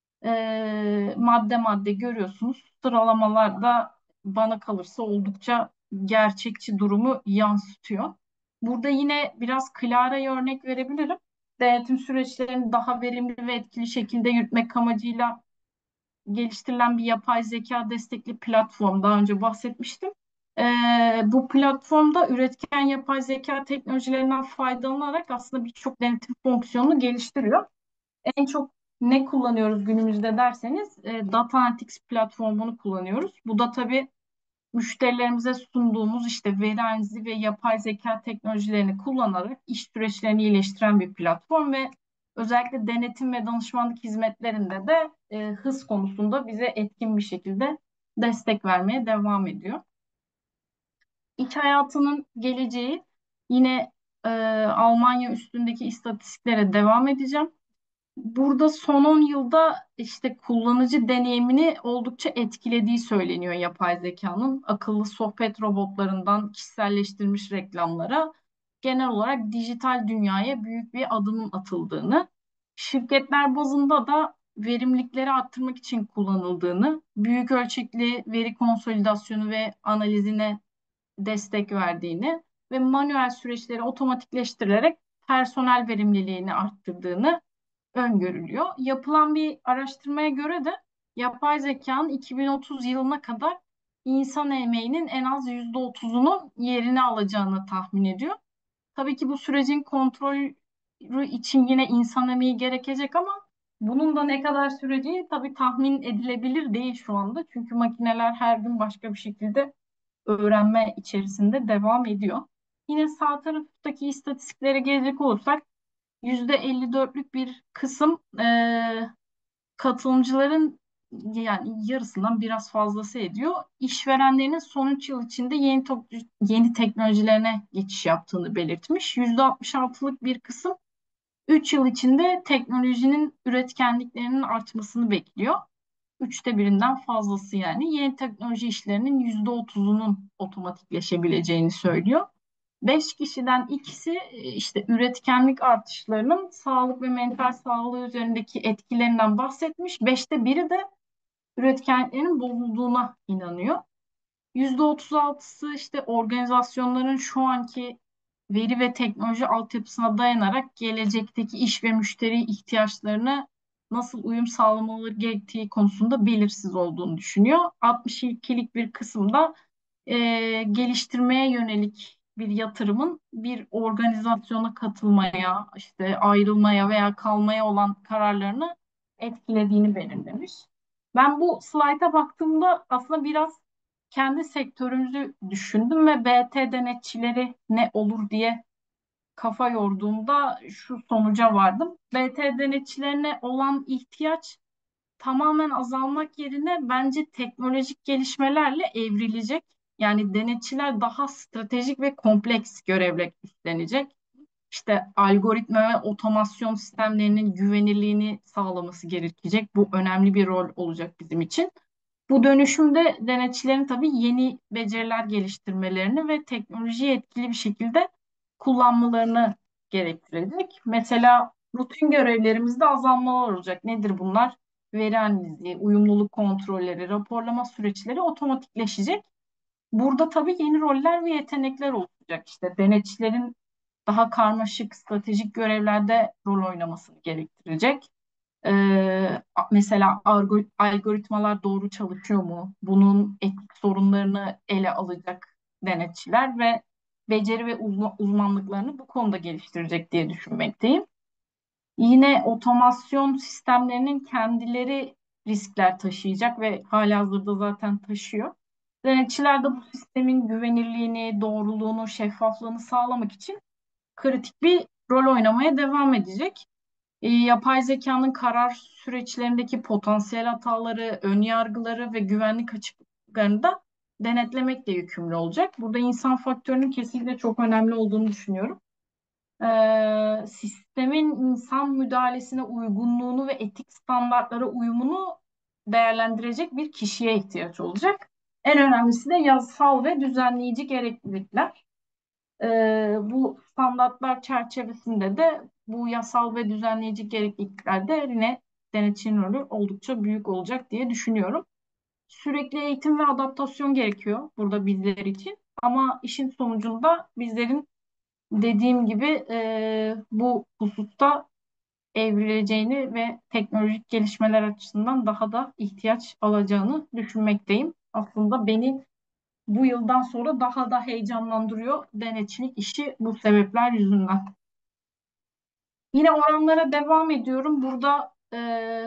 e, madde madde görüyorsunuz. Sıralamalar da bana kalırsa oldukça gerçekçi durumu yansıtıyor. Burada yine biraz Clara'ya örnek verebilirim. Denetim süreçlerini daha verimli ve etkili şekilde yürütmek amacıyla geliştirilen bir yapay zeka destekli platform. Daha önce bahsetmiştim. Ee, bu platformda üretken yapay zeka teknolojilerinden faydalanarak aslında birçok denetim fonksiyonunu geliştiriyor. En çok ne kullanıyoruz günümüzde derseniz e, Data Analytics platformunu kullanıyoruz. Bu da tabii müşterilerimize sunduğumuz işte veri analizi ve yapay zeka teknolojilerini kullanarak iş süreçlerini iyileştiren bir platform ve özellikle denetim ve danışmanlık hizmetlerinde de e, hız konusunda bize etkin bir şekilde destek vermeye devam ediyor. İş hayatının geleceği yine e, Almanya üstündeki istatistiklere devam edeceğim. Burada son on yılda işte kullanıcı deneyimini oldukça etkilediği söyleniyor yapay zekanın. Akıllı sohbet robotlarından kişiselleştirilmiş reklamlara genel olarak dijital dünyaya büyük bir adımın atıldığını, şirketler bazında da verimlilikleri arttırmak için kullanıldığını, büyük ölçekli veri konsolidasyonu ve analizine destek verdiğini ve manuel süreçleri otomatikleştirilerek personel verimliliğini arttırdığını öngörülüyor. Yapılan bir araştırmaya göre de yapay zekanın iki bin otuz yılına kadar insan emeğinin en az yüzde otuzunun yerini alacağını tahmin ediyor. Tabii ki bu sürecin kontrolü için yine insan emeği gerekecek ama bunun da ne kadar süreceği tabii tahmin edilebilir değil şu anda. Çünkü makineler her gün başka bir şekilde öğrenme içerisinde devam ediyor. Yine sağ taraftaki istatistiklere gelecek olursak yüzde elli dörtlük bir kısım e, katılımcıların yani yarısından biraz fazlası ediyor. İşverenlerinin son üç yıl içinde yeni, tok- yeni teknolojilerine geçiş yaptığını belirtmiş. yüzde altmış altılık bir kısım üç yıl içinde teknolojinin üretkenliklerinin artmasını bekliyor. Üçte birinden fazlası yani yeni teknoloji işlerinin yüzde otuzunun otomatikleşebileceğini söylüyor. Beş kişiden ikisi e, işte üretkenlik artışlarının sağlık ve mental sağlığı üzerindeki etkilerinden bahsetmiş. Beşte biri de üretkenliklerin bozulduğuna inanıyor. yüzde otuz altısı işte organizasyonların şu anki veri ve teknoloji altyapısına dayanarak gelecekteki iş ve müşteri ihtiyaçlarına nasıl uyum sağlamaları gerektiği konusunda belirsiz olduğunu düşünüyor. altmış ikilik bir kısımda e, geliştirmeye yönelik bir yatırımın bir organizasyona katılmaya, işte ayrılmaya veya kalmaya olan kararlarını etkilediğini belirlemiş. Ben bu slayta baktığımda aslında biraz kendi sektörümüzü düşündüm ve B T denetçileri ne olur diye kafa yorduğumda şu sonuca vardım. B T denetçilerine olan ihtiyaç tamamen azalmak yerine bence teknolojik gelişmelerle evrilecek. Yani denetçiler daha stratejik ve kompleks görevler üstlenecek. İşte algoritma ve otomasyon sistemlerinin güvenirliğini sağlaması gerekecek. Bu önemli bir rol olacak bizim için. Bu dönüşümde denetçilerin tabii yeni beceriler geliştirmelerini ve teknolojiyi etkili bir şekilde kullanmalarını gerektirecek. Mesela rutin görevlerimizde azalmalar olacak. Nedir bunlar? veri analizi, uyumluluk kontrolleri, raporlama süreçleri otomatikleşecek. Burada tabii yeni roller ve yetenekler olacak. İşte denetçilerin daha karmaşık stratejik görevlerde rol oynamasını gerektirecek. Ee, mesela algo- algoritmalar doğru çalışıyor mu? Bunun etik sorunlarını ele alacak denetçiler ve beceri ve uzma- uzmanlıklarını bu konuda geliştirecek diye düşünmekteyim. Yine otomasyon sistemlerinin kendileri riskler taşıyacak ve halihazırda zaten taşıyor. Denetçiler de bu sistemin güvenirliğini, doğruluğunu, şeffaflığını sağlamak için kritik bir rol oynamaya devam edecek. E, yapay zekanın karar süreçlerindeki potansiyel hataları, ön yargıları ve güvenlik açıklıklarını da denetlemekle yükümlü olacak. Burada insan faktörünün kesinlikle çok önemli olduğunu düşünüyorum. E, sistemin insan müdahalesine uygunluğunu ve etik standartlara uyumunu değerlendirecek bir kişiye ihtiyaç olacak. En önemlisi de yasal ve düzenleyici gereklilikler. Ee, bu standartlar çerçevesinde de bu yasal ve düzenleyici gerekliliklerde yine denetçinin rolü oldukça büyük olacak diye düşünüyorum. Sürekli eğitim ve adaptasyon gerekiyor burada bizler için. Ama işin sonucunda bizlerin dediğim gibi e, bu hususta evrileceğini ve teknolojik gelişmeler açısından daha da ihtiyaç alacağını düşünmekteyim. Aslında beni bu yıldan sonra daha da heyecanlandırıyor denetçilik işi bu sebepler yüzünden. Yine oranlara devam ediyorum. Burada e,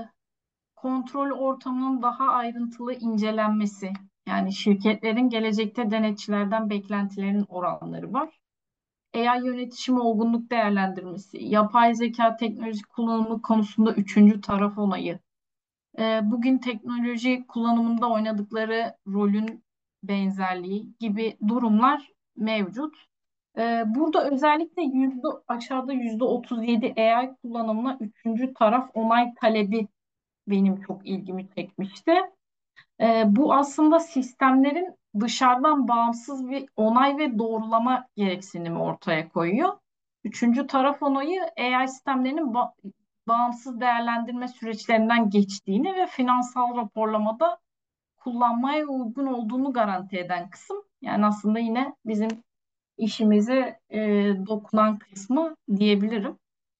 kontrol ortamının daha ayrıntılı incelenmesi, yani şirketlerin gelecekte denetçilerden beklentilerinin oranları var. A I yönetişim olgunluk değerlendirmesi, yapay zeka teknoloji kullanımı konusunda üçüncü taraf onayı, e, bugün teknoloji kullanımında oynadıkları rolün benzerliği gibi durumlar mevcut. E, burada özellikle yüzde, aşağıda yüzde otuz yedi A I kullanımına üçüncü taraf onay talebi benim çok ilgimi çekmişti. E, bu aslında sistemlerin dışarıdan bağımsız bir onay ve doğrulama gereksinimi ortaya koyuyor. Üçüncü taraf onayı A I sistemlerinin ba- bağımsız değerlendirme süreçlerinden geçtiğini ve finansal raporlamada kullanmaya uygun olduğunu garanti eden kısım. Yani aslında yine bizim işimize e, dokunan kısmı diyebilirim.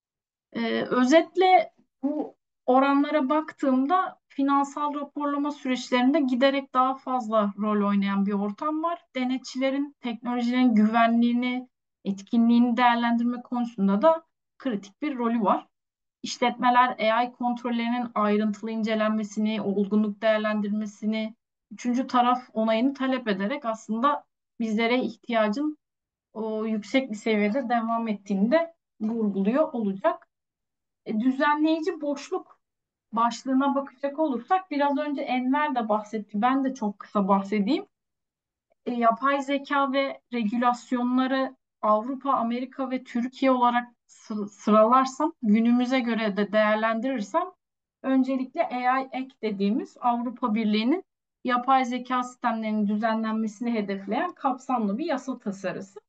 Ee, özetle bu oranlara baktığımda finansal raporlama süreçlerinde giderek daha fazla rol oynayan bir ortam var. Denetçilerin teknolojilerin güvenliğini, etkinliğini değerlendirme konusunda da kritik bir rolü var. İşletmeler A I kontrollerinin ayrıntılı incelenmesini, olgunluk değerlendirmesini, üçüncü taraf onayını talep ederek aslında bizlere ihtiyacın o yüksek bir seviyede devam ettiğini de vurguluyor olacak. E, düzenleyici boşluk başlığına bakacak olursak biraz önce Enver de bahsetti. Ben de çok kısa bahsedeyim. E, yapay zeka ve regülasyonları Avrupa, Amerika ve Türkiye olarak sı- sıralarsam, günümüze göre de değerlendirirsem öncelikle A I Act dediğimiz Avrupa Birliği'nin yapay zeka sistemlerinin düzenlenmesini hedefleyen kapsamlı bir yasa tasarısı.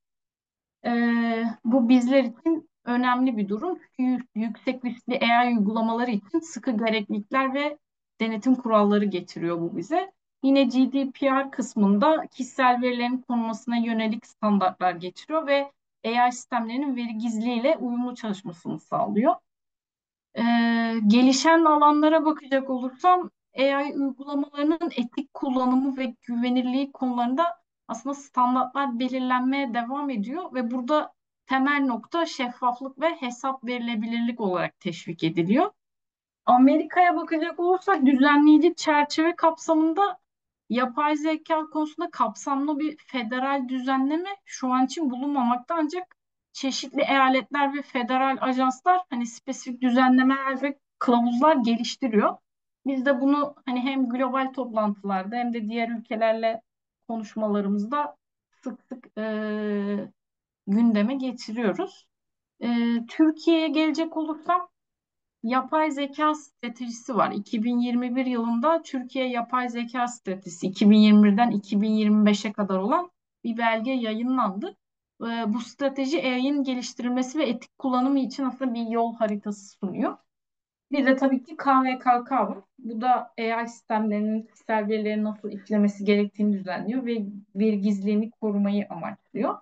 Ee, bu bizler için önemli bir durum. Çünkü yüksek riskli A I uygulamaları için sıkı gereklilikler ve denetim kuralları getiriyor bu bize. Yine G D P R kısmında kişisel verilerin korunmasına yönelik standartlar getiriyor ve A I sistemlerinin veri gizliliğiyle uyumlu çalışmasını sağlıyor. Ee, gelişen alanlara bakacak olursam A I uygulamalarının etik kullanımı ve güvenirliği konularında aslında standartlar belirlenmeye devam ediyor ve burada temel nokta şeffaflık ve hesap verilebilirlik olarak teşvik ediliyor. Amerika'ya bakacak olursak düzenleyici çerçeve kapsamında yapay zeka konusunda kapsamlı bir federal düzenleme şu an için bulunmamakta, ancak çeşitli eyaletler ve federal ajanslar hani spesifik düzenlemeler ve kılavuzlar geliştiriyor. Biz de bunu hani hem global toplantılarda hem de diğer ülkelerle konuşmalarımızda sık sık e, gündeme getiriyoruz. E, Türkiye'ye gelecek olursam yapay zeka stratejisi var. iki bin yirmi bir yılında Türkiye Yapay Zeka Stratejisi, iki bin yirmi birden iki bin yirmi beşe kadar olan bir belge yayınlandı. Ee, Bu strateji A I'nin geliştirilmesi ve etik kullanımı için aslında bir yol haritası sunuyor. Bir de tabii ki K V K K var. Bu da A I sistemlerinin kişisel verileri nasıl işlemesi gerektiğini düzenliyor ve veri gizliliğini korumayı amaçlıyor.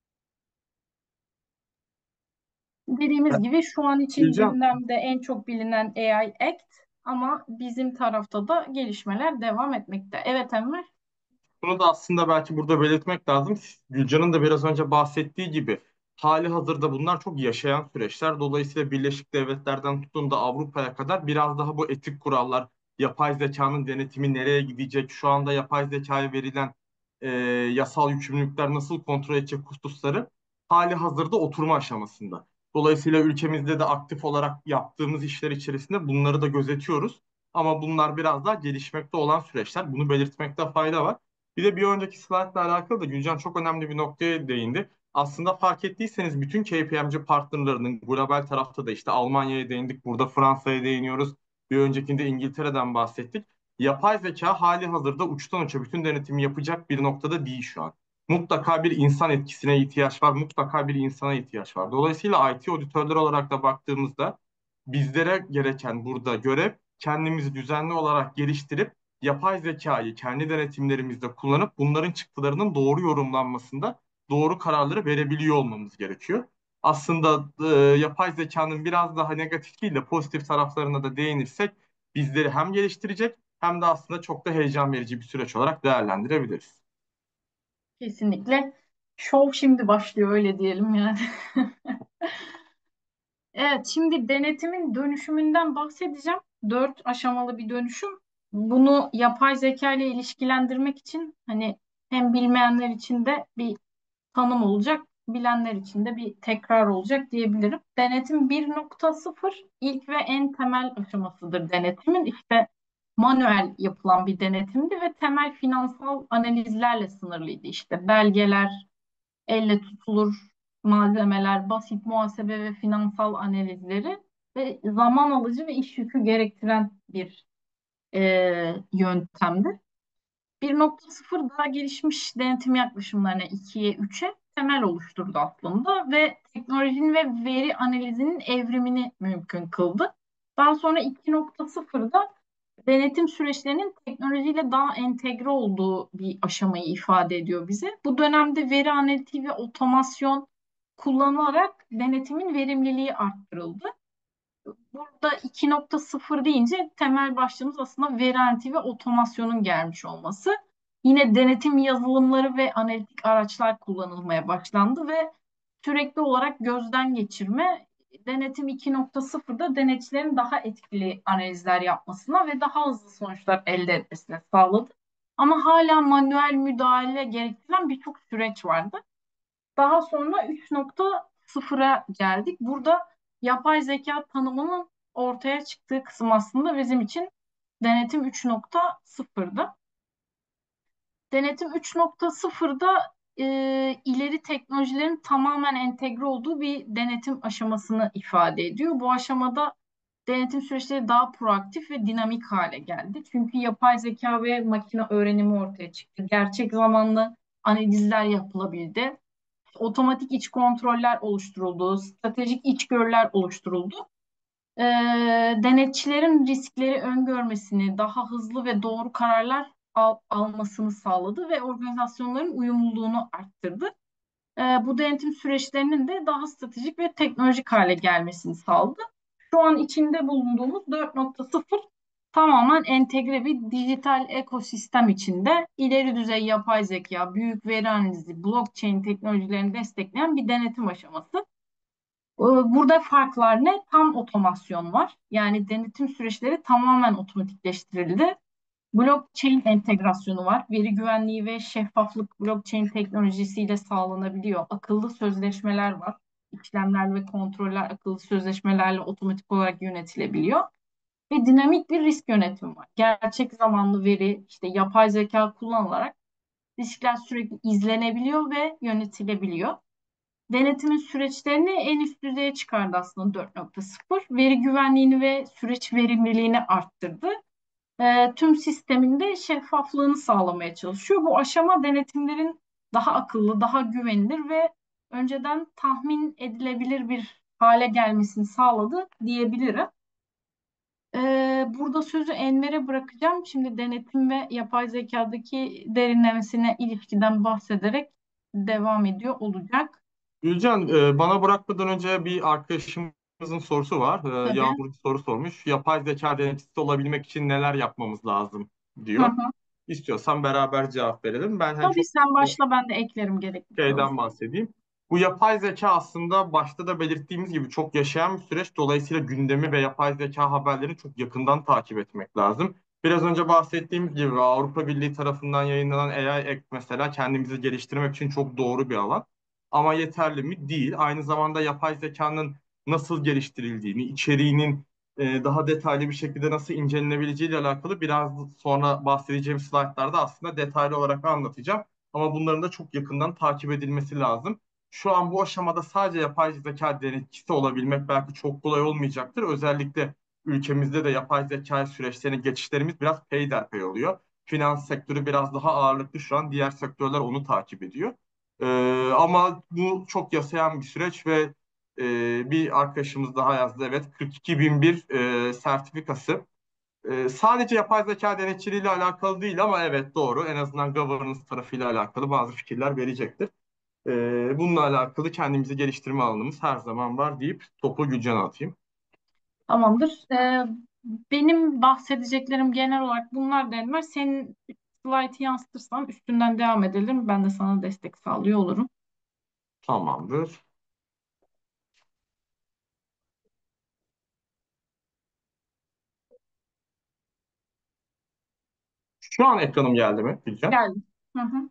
Dediğimiz gibi şu an için Gülcan, gündemde en çok bilinen A I Act ama bizim tarafta da gelişmeler devam etmekte. Evet Enver. bunu da aslında belki burada belirtmek lazım. Gülcan'ın da biraz önce bahsettiği gibi hali hazırda bunlar çok yaşayan süreçler. Dolayısıyla Birleşik Devletler'den tutun da Avrupa'ya kadar biraz daha bu etik kurallar, yapay zekanın denetimi nereye gidecek, şu anda yapay zekaya verilen e, yasal yükümlülükler nasıl kontrol edecek hususları hali hazırda oturma aşamasında. Dolayısıyla ülkemizde de aktif olarak yaptığımız işler içerisinde bunları da gözetiyoruz. Ama bunlar biraz daha gelişmekte olan süreçler. Bunu belirtmekte fayda var. Bir de bir önceki slaytla alakalı da Gülcan çok önemli bir noktaya değindi. Aslında fark ettiyseniz bütün K P M G partnerlarının global tarafta da işte Almanya'ya değindik, burada Fransa'ya değiniyoruz. Bir öncekinde İngiltere'den bahsettik. Yapay zeka hali hazırda uçtan uça bütün denetimi yapacak bir noktada değil şu an. Mutlaka bir insan etkisine ihtiyaç var, mutlaka bir insana ihtiyaç var. Dolayısıyla I T auditörler olarak da baktığımızda bizlere gereken burada görev kendimizi düzenli olarak geliştirip yapay zekayı kendi denetimlerimizde kullanıp bunların çıktılarının doğru yorumlanmasında doğru kararları verebiliyor olmamız gerekiyor. Aslında e, yapay zekanın biraz daha negatif değil de pozitif taraflarına da değinirsek bizleri hem geliştirecek hem de aslında çok da heyecan verici bir süreç olarak değerlendirebiliriz. Kesinlikle. Şov şimdi başlıyor öyle diyelim yani. Evet, şimdi denetimin dönüşümünden bahsedeceğim. Dört aşamalı bir dönüşüm. Bunu yapay zeka ile ilişkilendirmek için hani hem bilmeyenler için de bir tanım olacak, bilenler için de bir tekrar olacak diyebilirim. Denetim bir nokta sıfır ilk ve en temel aşamasıdır denetimin. İşte manuel yapılan bir denetimdi ve temel finansal analizlerle sınırlıydı. İşte belgeler, elle tutulur malzemeler, basit muhasebe ve finansal analizleri ve zaman alıcı ve iş yükü gerektiren bir e, yöntemdir. bir nokta sıfır daha gelişmiş denetim yaklaşımlarına ikiye üçe temel oluşturdu aslında ve teknolojinin ve veri analizinin evrimini mümkün kıldı. Daha sonra iki nokta sıfırda denetim süreçlerinin teknolojiyle daha entegre olduğu bir aşamayı ifade ediyor bize. Bu dönemde veri analitiği ve otomasyon kullanılarak denetimin verimliliği arttırıldı. Burada iki nokta sıfır deyince temel başlığımız aslında veri analitiği ve otomasyonun gelmiş olması. Yine denetim yazılımları ve analitik araçlar kullanılmaya başlandı ve sürekli olarak gözden geçirme denetim iki nokta sıfırda denetçilerin daha etkili analizler yapmasına ve daha hızlı sonuçlar elde etmesine sağladı. Ama hala manuel müdahale gerektiren birçok süreç vardı. Daha sonra üç nokta sıfıra geldik. Burada yapay zeka tanımının ortaya çıktığı kısım aslında bizim için denetim üç nokta sıfırda. Denetim üç nokta sıfırda e, ileri teknolojilerin tamamen entegre olduğu bir denetim aşamasını ifade ediyor. Bu aşamada denetim süreçleri daha proaktif ve dinamik hale geldi. Çünkü yapay zeka ve makine öğrenimi ortaya çıktı. Gerçek zamanlı analizler yapılabildi. Otomatik iç kontroller oluşturuldu, stratejik içgörüler oluşturuldu. Ee, Denetçilerin riskleri öngörmesini, daha hızlı ve doğru kararlar al- almasını sağladı ve organizasyonların uyumluluğunu arttırdı. Ee, bu denetim süreçlerinin de daha stratejik ve teknolojik hale gelmesini sağladı. Şu an içinde bulunduğumuz dört nokta sıfır tamamen entegre bir dijital ekosistem içinde ileri düzey yapay zeka, büyük veri analizi, blockchain teknolojilerini destekleyen bir denetim aşaması. Ee, Burada farklar ne? Tam otomasyon var. Yani denetim süreçleri tamamen otomatikleştirildi. Blockchain entegrasyonu var. Veri güvenliği ve şeffaflık blockchain teknolojisiyle sağlanabiliyor. Akıllı sözleşmeler var. İşlemler ve kontroller akıllı sözleşmelerle otomatik olarak yönetilebiliyor. Ve dinamik bir risk yönetimi var. Gerçek zamanlı veri, işte yapay zeka kullanılarak riskler sürekli izlenebiliyor ve yönetilebiliyor. Denetimin süreçlerini en üst düzeye çıkardı aslında dört nokta sıfır. Veri güvenliğini ve süreç verimliliğini arttırdı. E, tüm sisteminde şeffaflığını sağlamaya çalışıyor. Bu aşama denetimlerin daha akıllı, daha güvenilir ve önceden tahmin edilebilir bir hale gelmesini sağladı diyebilirim. Ee, burada sözü Enver'e bırakacağım. Şimdi denetim ve yapay zekadaki derinlemesine ilişkiden bahsederek devam ediyor olacak. Gülcan, e, bana bırakmadan önce bir arkadaşımızın sorusu var. E, Tabii. Yağmur bir soru sormuş. Yapay zeka denetçisi olabilmek için neler yapmamız lazım Hı diyor. hı. İstiyorsan beraber cevap verelim. Ben hani Tabii çok sen başla, ben de eklerim gerekirse o şeyden yüzden. bahsedeyim. Bu yapay zeka aslında başta da belirttiğimiz gibi çok yaşayan bir süreç. Dolayısıyla gündemi ve yapay zeka haberlerini çok yakından takip etmek lazım. Biraz önce bahsettiğimiz gibi Avrupa Birliği tarafından yayınlanan A I Act mesela kendimizi geliştirmek için çok doğru bir alan. Ama yeterli mi? Değil. Aynı zamanda yapay zekanın nasıl geliştirildiğini, içeriğinin e, daha detaylı bir şekilde nasıl incelenebileceği ile alakalı biraz sonra bahsedeceğim slaytlarda aslında detaylı olarak anlatacağım. Ama bunların da çok yakından takip edilmesi lazım. Şu an bu aşamada sadece yapay zeka denetçisi olabilmek belki çok kolay olmayacaktır. Özellikle ülkemizde de yapay zeka süreçlerine geçişlerimiz biraz peyderpey oluyor. Finans sektörü biraz daha ağırlıklı şu an. Diğer sektörler onu takip ediyor. Ee, ama bu çok yasayan bir süreç ve e, bir arkadaşımız daha yazdı. Evet, kırk iki bin bir e, sertifikası. Ee, sadece yapay zeka denetçiliğiyle alakalı değil ama evet doğru. En azından governance tarafıyla alakalı bazı fikirler verecektir. Ee, bununla alakalı kendimizi geliştirme alanımız her zaman var deyip topu Gülcan'a atayım. Tamamdır. Ee, benim bahsedeceklerim genel olarak bunlar da Enver. Senin slaytı yansıtırsan üstünden devam edelim. Ben de sana destek sağlıyor olurum. Tamamdır. Şu an ekranım geldi mi Gülcan? Geldim. Hı hı.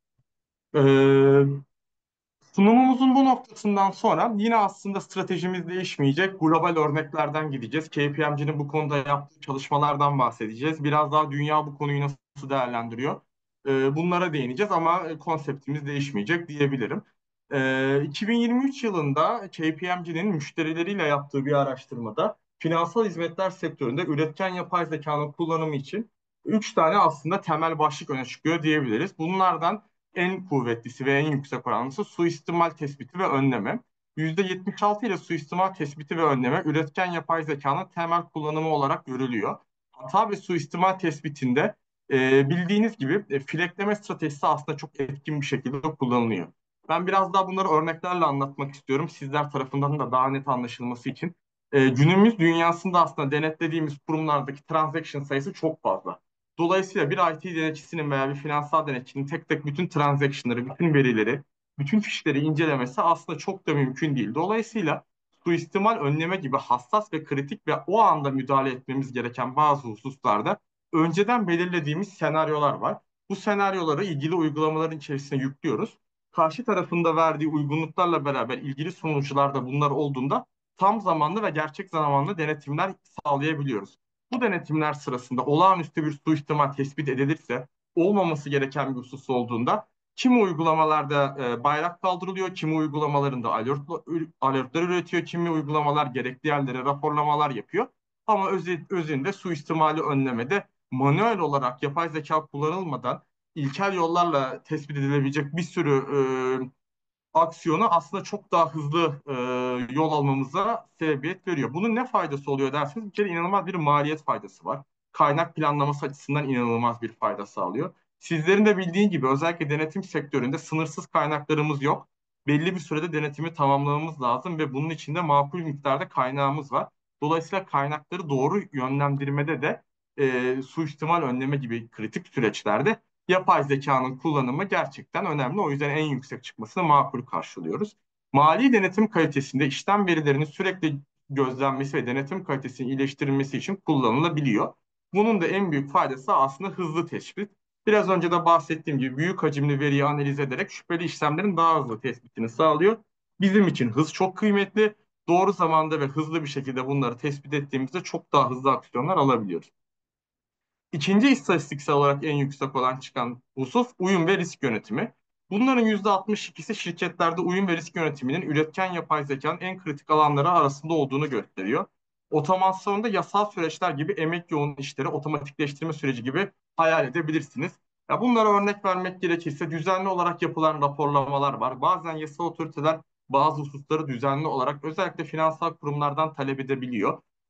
Ee, Sunumumuzun bu noktasından sonra yine aslında stratejimiz değişmeyecek. Global örneklerden gideceğiz. K P M G'nin bu konuda yaptığı çalışmalardan bahsedeceğiz. Biraz daha dünya bu konuyu nasıl değerlendiriyor? Ee, bunlara değineceğiz ama konseptimiz değişmeyecek diyebilirim. Ee, iki bin yirmi üç yılında K P M G'nin müşterileriyle yaptığı bir araştırmada finansal hizmetler sektöründe üretken yapay zekanın kullanımı için üç tane aslında temel başlık öne çıkıyor diyebiliriz. Bunlardan en kuvvetlisi ve en yüksek oranlısı suistimal tespiti ve önleme. yüzde yetmiş altı ile suistimal tespiti ve önleme üretken yapay zekanın temel kullanımı olarak görülüyor. Hata ve suistimal tespitinde e, bildiğiniz gibi e, filekleme stratejisi aslında çok etkin bir şekilde kullanılıyor. Ben biraz daha bunları örneklerle anlatmak istiyorum. Sizler tarafından da daha net anlaşılması için. E, günümüz dünyasında aslında denetlediğimiz kurumlardaki transaction sayısı çok fazla. Dolayısıyla bir I T denetçisinin veya bir finansal denetçinin tek tek bütün transaction'ları, bütün verileri, bütün fişleri incelemesi aslında çok da mümkün değil. Dolayısıyla suistimal önleme gibi hassas ve kritik ve o anda müdahale etmemiz gereken bazı hususlarda önceden belirlediğimiz senaryolar var. Bu senaryoları ilgili uygulamaların içerisine yüklüyoruz. Karşı tarafında verdiği uygunluklarla beraber ilgili sonuçlarda bunlar olduğunda tam zamanlı ve gerçek zamanlı denetimler sağlayabiliyoruz. Bu denetimler sırasında olağanüstü bir suistimal tespit edilirse olmaması gereken bir husus olduğunda kimi uygulamalarda e, bayrak kaldırılıyor, kimi uygulamalarında alert, alertler üretiyor, kimi uygulamalar gerekli yerlere raporlamalar yapıyor. Ama öz, özünde suistimali önlemede manuel olarak yapay zeka kullanılmadan ilkel yollarla tespit edilebilecek bir sürü e, aksiyonu aslında çok daha hızlı e, yol almamıza sebebiyet veriyor. Bunun ne faydası oluyor derseniz bir kere inanılmaz bir maliyet faydası var. Kaynak planlaması açısından inanılmaz bir fayda sağlıyor. Sizlerin de bildiği gibi özellikle denetim sektöründe sınırsız kaynaklarımız yok. Belli bir sürede denetimi tamamlamamız lazım ve bunun için de makul miktarda kaynağımız var. Dolayısıyla kaynakları doğru yönlendirmede de e, suistimal önleme gibi kritik süreçlerde yapay zekanın kullanımı gerçekten önemli. O yüzden en yüksek çıkmasını makul karşılıyoruz. Mali denetim kalitesinde işlem verilerinin sürekli gözlenmesi ve denetim kalitesinin iyileştirilmesi için kullanılabiliyor. Bunun da en büyük faydası aslında hızlı tespit. Biraz önce de bahsettiğim gibi büyük hacimli veriyi analiz ederek şüpheli işlemlerin daha hızlı tespitini sağlıyor. Bizim için hız çok kıymetli. Doğru zamanda ve hızlı bir şekilde bunları tespit ettiğimizde çok daha hızlı aksiyonlar alabiliyoruz. İkinci istatistiksel olarak en yüksek olan çıkan husus uyum ve risk yönetimi. Bunların yüzde altmış ikisi şirketlerde uyum ve risk yönetiminin üretken yapay zekanın en kritik alanları arasında olduğunu gösteriyor. Otomasyonda yasal süreçler gibi emek yoğun işleri otomatikleştirme süreci gibi hayal edebilirsiniz. Ya bunlara örnek vermek gerekirse düzenli olarak yapılan raporlamalar var. Bazen yasal otoriteler bazı hususları düzenli olarak özellikle finansal kurumlardan talep edebiliyor.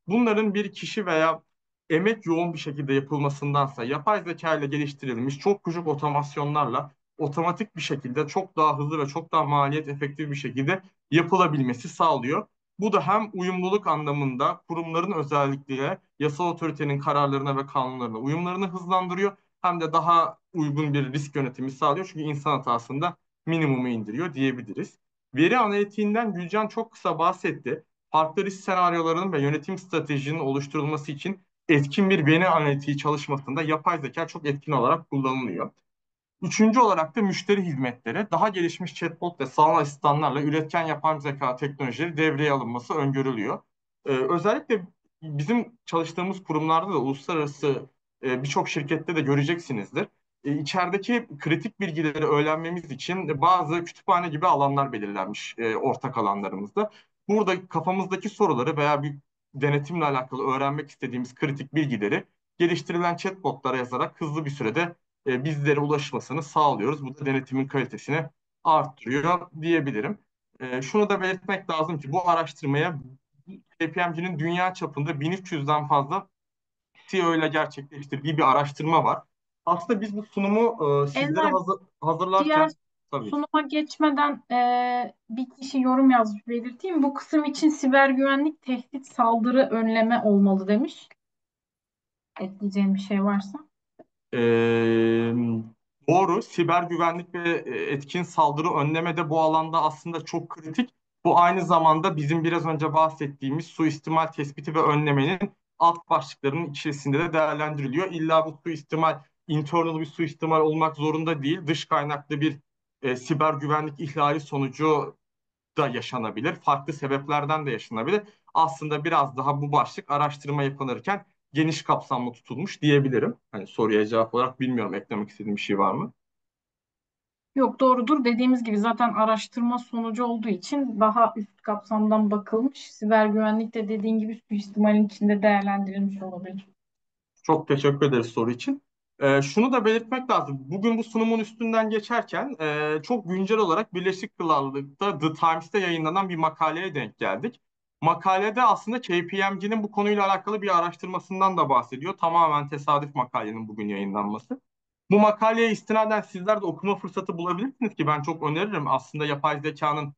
bunların bir kişi veya emek yoğun bir şekilde yapılmasındansa yapay zeka ile geliştirilmiş çok küçük otomasyonlarla otomatik bir şekilde çok daha hızlı ve çok daha maliyet efektif bir şekilde yapılabilmesi sağlıyor. Bu da hem uyumluluk anlamında kurumların özellikle yasal otoritenin kararlarına ve kanunlarına uyumlarını hızlandırıyor, hem de daha uygun bir risk yönetimi sağlıyor. Çünkü insan hatasında minimumu indiriyor diyebiliriz. Veri analitiğinden Gülcan çok kısa bahsetti. Farklı risk senaryolarının ve yönetim stratejinin oluşturulması için etkin bir veri analitiği çalışmasında yapay zeka çok etkin olarak kullanılıyor. Üçüncü olarak da müşteri hizmetleri, daha gelişmiş chatbot ve sanal asistanlarla üretken yapay zeka teknolojileri devreye alınması öngörülüyor. Ee, özellikle bizim çalıştığımız kurumlarda da uluslararası e, birçok şirkette de göreceksinizdir. E, içerideki kritik bilgileri öğrenmemiz için bazı kütüphane gibi alanlar belirlenmiş e, ortak alanlarımızda. Burada kafamızdaki soruları veya bir denetimle alakalı öğrenmek istediğimiz kritik bilgileri geliştirilen chatbotlara yazarak hızlı bir sürede e, bizlere ulaşmasını sağlıyoruz. Bu da denetimin kalitesini arttırıyor diyebilirim. E, şunu da belirtmek lazım ki bu araştırmaya K P M G'nin dünya çapında bin üç yüzden fazla C E O ile gerçekleştirdiği bir araştırma var. Aslında biz bu sunumu e, sizlere Enver, hazır, diğer hazırlarken tabii ki. sunuma geçmeden e, bir kişi yorum yazmış, belirteyim. Bu kısım için siber güvenlik, tehdit, saldırı önleme olmalı demiş. Ekleyeceğim bir şey varsa. Ee, doğru. Siber güvenlik ve e, etkin saldırı önlemede bu alanda aslında çok kritik. Bu aynı zamanda bizim biraz önce bahsettiğimiz suistimal tespiti ve önlemenin alt başlıklarının içerisinde de değerlendiriliyor. İlla bu suistimal internal bir suistimal olmak zorunda değil. Dış kaynaklı bir e, siber güvenlik ihlali sonucu da yaşanabilir. Farklı sebeplerden de yaşanabilir. Aslında biraz daha bu başlık araştırma yapılırken geniş kapsamlı tutulmuş diyebilirim. Hani soruya cevap olarak bilmiyorum, eklemek istediğim bir şey var mı? Yok, doğrudur. Dediğimiz gibi zaten araştırma sonucu olduğu için daha üst kapsamdan bakılmış. Siber güvenlik de dediğin gibi suistimalin içinde değerlendirilmiş olabilir. Çok teşekkür ederiz soru için. Ee, şunu da belirtmek lazım. Bugün bu sunumun üstünden geçerken e, çok güncel olarak Birleşik Krallık'ta The Times'te yayınlanan bir makaleye denk geldik. Makalede aslında K P M G'nin bu konuyla alakalı bir araştırmasından da bahsediyor. Tamamen tesadüf makalenin bugün yayınlanması. Bu makaleye istinaden sizler de okuma fırsatı bulabilirsiniz ki ben çok öneririm. Aslında yapay zekanın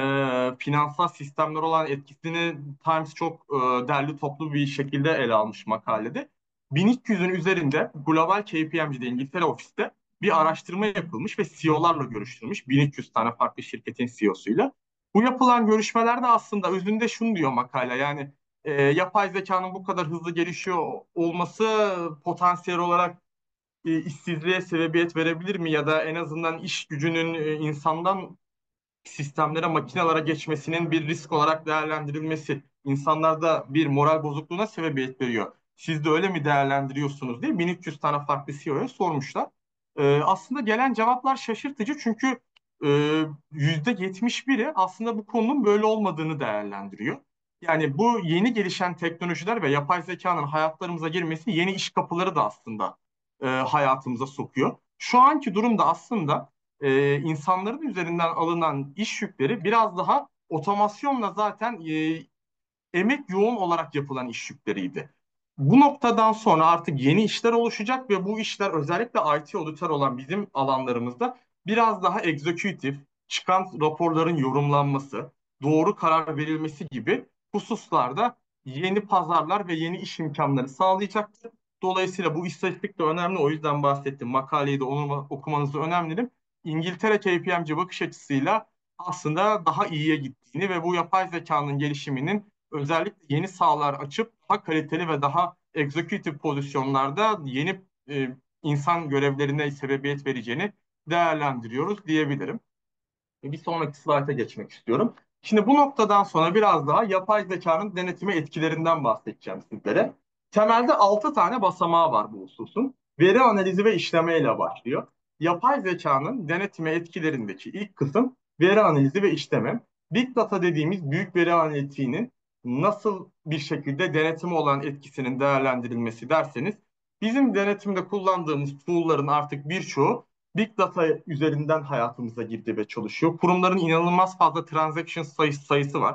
e, finansal sistemler olan etkisini Times çok e, derli toplu bir şekilde ele almış makalede. bin iki yüzün üzerinde global K P M G'de İngiltere ofiste bir araştırma yapılmış ve C E O'larla görüştürmüş. bin üç yüz tane farklı şirketin C E O'suyla. Bu yapılan görüşmelerde aslında özünde şunu diyor makale, yani e, yapay zekanın bu kadar hızlı gelişiyor olması potansiyel olarak e, işsizliğe sebebiyet verebilir mi, ya da en azından iş gücünün e, insandan sistemlere, makinelere geçmesinin bir risk olarak değerlendirilmesi insanlarda bir moral bozukluğuna sebebiyet veriyor. Siz de öyle mi değerlendiriyorsunuz diye bin üç yüz tane farklı C E O'ya sormuşlar. Ee, aslında gelen cevaplar şaşırtıcı, çünkü e, yüzde yetmiş biri aslında bu konunun böyle olmadığını değerlendiriyor. Yani bu yeni gelişen teknolojiler ve yapay zekanın hayatlarımıza girmesi yeni iş kapıları da aslında e, hayatımıza sokuyor. Şu anki durumda aslında e, insanların üzerinden alınan iş yükleri biraz daha otomasyonla zaten e, emek yoğun olarak yapılan iş yükleriydi. Bu noktadan sonra artık yeni işler oluşacak ve bu işler özellikle I T auditör olan bizim alanlarımızda biraz daha executive, çıkan raporların yorumlanması, doğru karar verilmesi gibi hususlarda yeni pazarlar ve yeni iş imkanları sağlayacaktır. Dolayısıyla bu istatistik de önemli. O yüzden bahsettim. Makaleyi de onu okumanızı önemli. İngiltere K P M G bakış açısıyla aslında daha iyiye gittiğini ve bu yapay zekanın gelişiminin özellikle yeni sahalar açıp daha kaliteli ve daha executive pozisyonlarda yeni e, insan görevlerine sebebiyet vereceğini değerlendiriyoruz diyebilirim. Bir sonraki slayta geçmek istiyorum. Şimdi bu noktadan sonra biraz daha yapay zekanın denetime etkilerinden bahsedeceğim sizlere. Temelde altı tane basamağı var bu hususun. Veri analizi ve işlemeyle başlıyor. Yapay zekanın denetime etkilerindeki ilk kısım veri analizi ve işleme. Big data dediğimiz büyük veri analitiğinin nasıl bir şekilde denetime olan etkisinin değerlendirilmesi derseniz, bizim denetimde kullandığımız tool'ların artık birçoğu Big Data üzerinden hayatımıza girdi ve çalışıyor. Kurumların inanılmaz fazla transaction sayısı, sayısı var.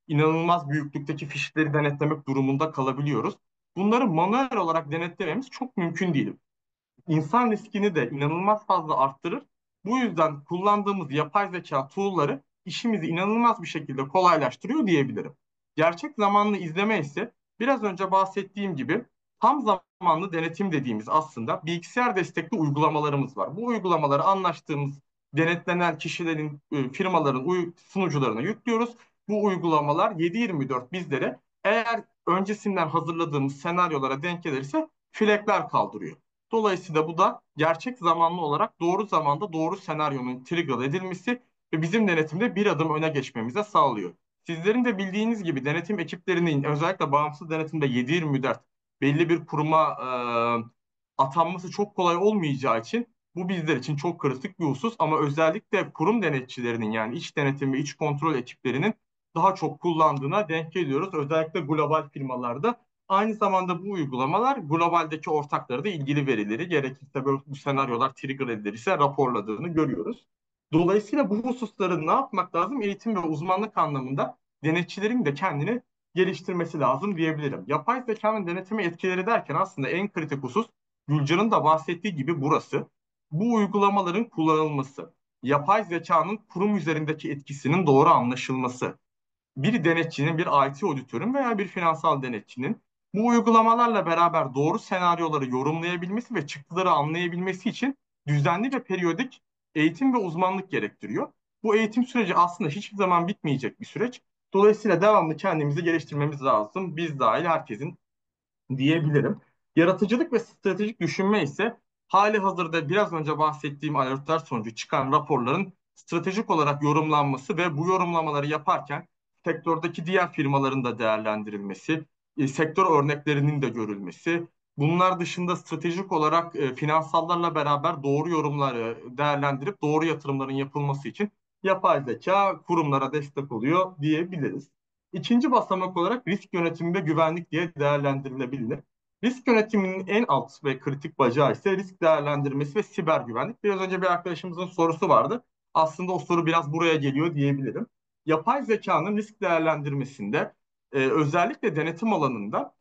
inanılmaz büyüklükteki fişleri denetlemek durumunda kalabiliyoruz. Bunları manuel olarak denetlememiz çok mümkün değil. İnsan riskini de inanılmaz fazla arttırır. Bu yüzden kullandığımız yapay zeka tool'ları işimizi inanılmaz bir şekilde kolaylaştırıyor diyebilirim. Gerçek zamanlı izleme ise biraz önce bahsettiğim gibi tam zamanlı denetim dediğimiz aslında bilgisayar destekli uygulamalarımız var. Bu uygulamaları anlaştığımız denetlenen kişilerin, e, firmaların sunucularına yüklüyoruz. Bu uygulamalar yedi yirmi dört bizlere eğer öncesinden hazırladığımız senaryolara denk gelirse flagler kaldırıyor. Dolayısıyla bu da gerçek zamanlı olarak doğru zamanda doğru senaryonun trigger edilmesi ve bizim denetimde bir adım öne geçmemize sağlıyor. Sizlerin de bildiğiniz gibi denetim ekiplerinin özellikle bağımsız denetimde yedi yirmi dört belli bir kuruma e, atanması çok kolay olmayacağı için bu bizler için çok kritik bir husus ama özellikle kurum denetçilerinin yani iç denetim ve iç kontrol ekiplerinin daha çok kullandığına denk geliyoruz. Özellikle global firmalarda. Aynı zamanda bu uygulamalar globaldeki ortakları da ilgili verileri gerekirse böyle bu senaryolar trigger edilirse raporladığını görüyoruz. Dolayısıyla bu hususları ne yapmak lazım? Eğitim ve uzmanlık anlamında denetçilerin de kendini geliştirmesi lazım diyebilirim. Yapay zekanın denetime etkileri derken aslında en kritik husus Gülcan'ın da bahsettiği gibi burası. Bu uygulamaların kullanılması, yapay zekanın kurum üzerindeki etkisinin doğru anlaşılması, bir denetçinin, bir I T auditörün veya bir finansal denetçinin bu uygulamalarla beraber doğru senaryoları yorumlayabilmesi ve çıktıları anlayabilmesi için düzenli ve periyodik eğitim ve uzmanlık gerektiriyor. Bu eğitim süreci aslında hiçbir zaman bitmeyecek bir süreç. Dolayısıyla devamlı kendimizi geliştirmemiz lazım. Biz dahil herkesin diyebilirim. Yaratıcılık ve stratejik düşünme ise hali hazırda biraz önce bahsettiğim alertler sonucu çıkan raporların stratejik olarak yorumlanması ve bu yorumlamaları yaparken sektördeki diğer firmaların da değerlendirilmesi, e, sektör örneklerinin de görülmesi, bunlar dışında stratejik olarak e, finansallarla beraber doğru yorumları değerlendirip doğru yatırımların yapılması için yapay zeka kurumlara destek oluyor diyebiliriz. İkinci basamak olarak risk yönetimi ve güvenlik diye değerlendirilebilir. Risk yönetiminin en alt ve kritik bacağı ise risk değerlendirmesi ve siber güvenlik. Biraz önce bir arkadaşımızın sorusu vardı. Aslında o soru biraz buraya geliyor diyebilirim. Yapay zekanın risk değerlendirmesinde e, özellikle denetim alanında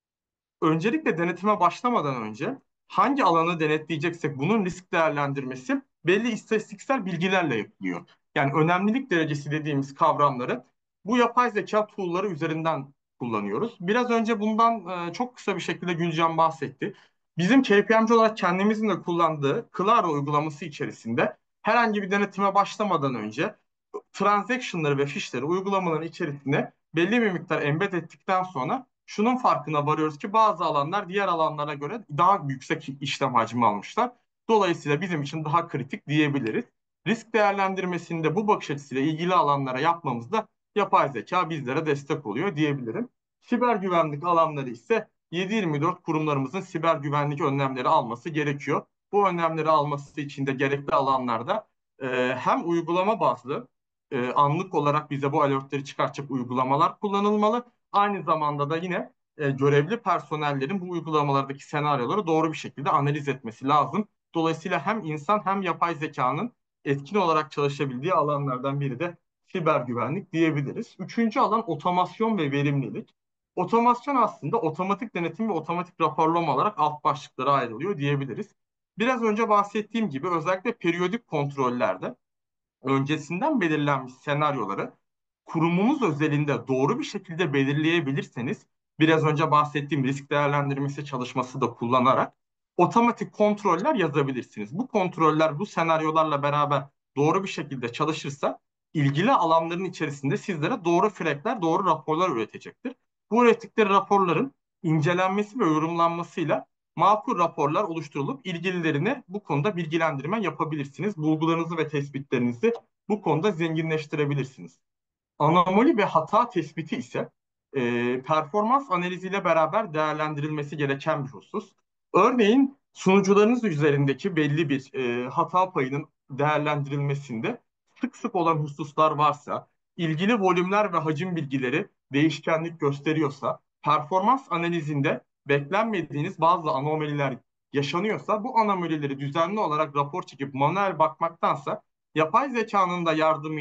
öncelikle denetime başlamadan önce hangi alanı denetleyeceksek bunun risk değerlendirmesi belli istatistiksel bilgilerle yapılıyor. Yani önemlilik derecesi dediğimiz kavramları bu yapay zeka tool'ları üzerinden kullanıyoruz. Biraz önce bundan e, çok kısa bir şekilde Gülcan bahsetti. Bizim K P M G olarak kendimizin de kullandığı Claro uygulaması içerisinde herhangi bir denetime başlamadan önce transaction'ları ve fişleri uygulamaların içerisine belli bir miktar embed ettikten sonra şunun farkına varıyoruz ki bazı alanlar diğer alanlara göre daha yüksek işlem hacmi almışlar. Dolayısıyla bizim için daha kritik diyebiliriz. Risk değerlendirmesinde bu bakış açısıyla ilgili alanlara yapmamızda yapay zeka bizlere destek oluyor diyebilirim. Siber güvenlik alanları ise yedi yirmi dört kurumlarımızın siber güvenlik önlemleri alması gerekiyor. Bu önlemleri alması için de gerekli alanlarda e, hem uygulama bazlı e, anlık olarak bize bu alertleri çıkartacak uygulamalar kullanılmalı. Aynı zamanda da yine e, görevli personellerin bu uygulamalardaki senaryoları doğru bir şekilde analiz etmesi lazım. Dolayısıyla hem insan hem yapay zekanın etkin olarak çalışabildiği alanlardan biri de siber güvenlik diyebiliriz. Üçüncü alan otomasyon ve verimlilik. Otomasyon aslında otomatik denetim ve otomatik raporlama olarak alt başlıklara ayrılıyor diyebiliriz. Biraz önce bahsettiğim gibi özellikle periyodik kontrollerde öncesinden belirlenmiş senaryoları kurumunuz özelinde doğru bir şekilde belirleyebilirseniz, biraz önce bahsettiğim risk değerlendirmesi çalışması da kullanarak otomatik kontroller yazabilirsiniz. Bu kontroller bu senaryolarla beraber doğru bir şekilde çalışırsa ilgili alanların içerisinde sizlere doğru flagler, doğru raporlar üretecektir. Bu ürettikleri raporların incelenmesi ve yorumlanmasıyla makul raporlar oluşturulup ilgililerine bu konuda bilgilendirme yapabilirsiniz. Bulgularınızı ve tespitlerinizi bu konuda zenginleştirebilirsiniz. Anomali ve hata tespiti ise e, performans analiziyle beraber değerlendirilmesi gereken bir husus. Örneğin sunucularınız üzerindeki belli bir e, hata payının değerlendirilmesinde sık sık olan hususlar varsa, ilgili volümler ve hacim bilgileri değişkenlik gösteriyorsa, performans analizinde beklenmediğiniz bazı anomaliler yaşanıyorsa, bu anomalileri düzenli olarak rapor çekip manuel bakmaktansa yapay zekanın da yardımıyla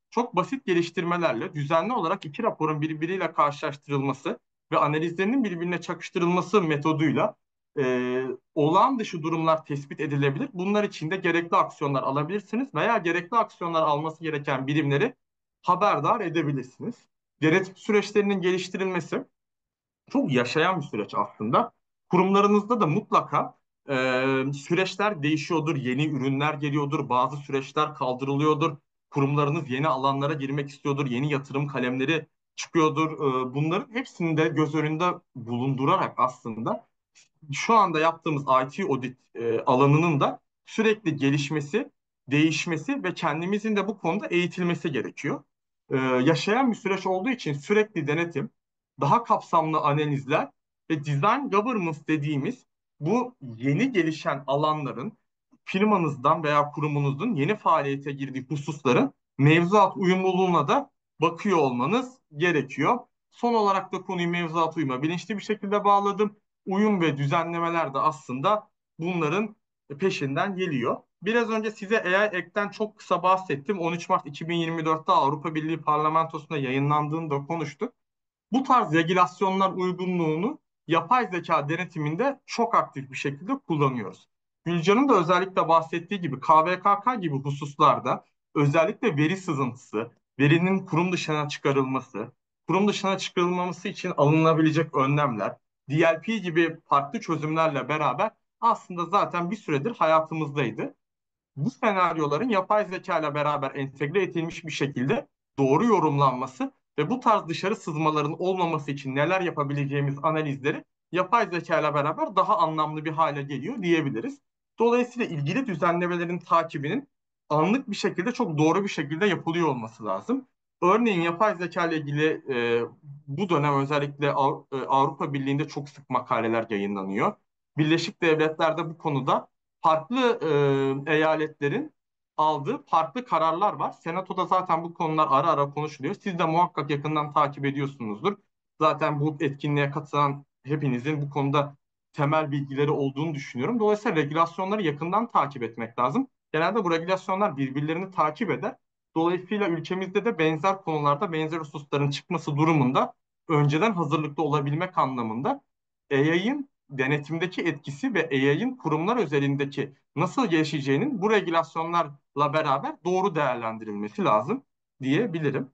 çok basit geliştirmelerle düzenli olarak iki raporun birbiriyle karşılaştırılması ve analizlerinin birbirine çakıştırılması metoduyla e, olağan dışı durumlar tespit edilebilir. Bunlar için de gerekli aksiyonlar alabilirsiniz veya gerekli aksiyonlar alması gereken birimleri haberdar edebilirsiniz. Denetim süreçlerinin geliştirilmesi çok yaşayan bir süreç aslında. Kurumlarınızda da mutlaka e, süreçler değişiyordur, yeni ürünler geliyordur, bazı süreçler kaldırılıyordur. Kurumlarınız yeni alanlara girmek istiyordur, yeni yatırım kalemleri çıkıyordur. E, bunların hepsini de göz önünde bulundurarak aslında şu anda yaptığımız I T audit e, alanının da sürekli gelişmesi, değişmesi ve kendimizin de bu konuda eğitilmesi gerekiyor. E, yaşayan bir süreç olduğu için sürekli denetim, daha kapsamlı analizler ve design governance dediğimiz bu yeni gelişen alanların firmanızdan veya kurumunuzun yeni faaliyete girdiği hususların mevzuat uyumluluğuna da bakıyor olmanız gerekiyor. Son olarak da konuyu mevzuat uyuma bilinçli bir şekilde bağladım. Uyum ve düzenlemeler de aslında bunların peşinden geliyor. Biraz önce size A I Act'ten çok kısa bahsettim. on üç Mart iki bin yirmi dörtte Avrupa Birliği Parlamentosu'nda yayınlandığını da konuştuk. Bu tarz regülasyonlar uygunluğunu yapay zeka denetiminde çok aktif bir şekilde kullanıyoruz. Gülcan'ın da özellikle bahsettiği gibi K V K K gibi hususlarda özellikle veri sızıntısı, verinin kurum dışına çıkarılması, kurum dışına çıkarılmaması için alınabilecek önlemler, D L P gibi farklı çözümlerle beraber aslında zaten bir süredir hayatımızdaydı. Bu senaryoların yapay zeka ile beraber entegre edilmiş bir şekilde doğru yorumlanması ve bu tarz dışarı sızmaların olmaması için neler yapabileceğimiz analizleri yapay zeka ile beraber daha anlamlı bir hale geliyor diyebiliriz. Dolayısıyla ilgili düzenlemelerin takibinin anlık bir şekilde çok doğru bir şekilde yapılıyor olması lazım. Örneğin yapay zeka ile ilgili e, bu dönem özellikle Av- e, Avrupa Birliği'nde çok sık makaleler yayınlanıyor. Birleşik Devletler'de bu konuda farklı e, eyaletlerin aldığı farklı kararlar var. Senatoda zaten bu konular ara ara konuşuluyor. Siz de muhakkak yakından takip ediyorsunuzdur. Zaten bu etkinliğe katılan hepinizin bu konuda temel bilgileri olduğunu düşünüyorum. Dolayısıyla regülasyonları yakından takip etmek lazım. Genelde bu regülasyonlar birbirlerini takip eder. Dolayısıyla ülkemizde de benzer konularda benzer hususların çıkması durumunda önceden hazırlıklı olabilmek anlamında A I'ın denetimdeki etkisi ve A I'ın kurumlar özelindeki nasıl gelişeceğinin bu regülasyonlarla beraber doğru değerlendirilmesi lazım diyebilirim.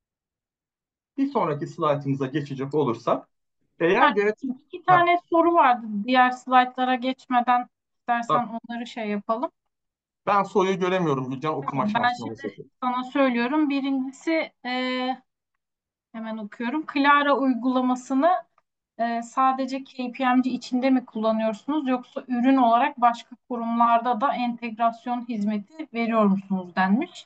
Bir sonraki slaytımıza geçecek olursak, eğer Yani denetim... iki Heh, tane soru vardı. Diğer slaytlara geçmeden istersen bak, onları şey yapalım. ben soruyu göremiyorum Gülcan, okuma Tamam, ben şansına şimdi basacağım. sana söylüyorum. Birincisi e, hemen okuyorum. Clara uygulamasını e, sadece K P M G içinde mi kullanıyorsunuz yoksa ürün olarak başka kurumlarda da entegrasyon hizmeti veriyor musunuz denmiş.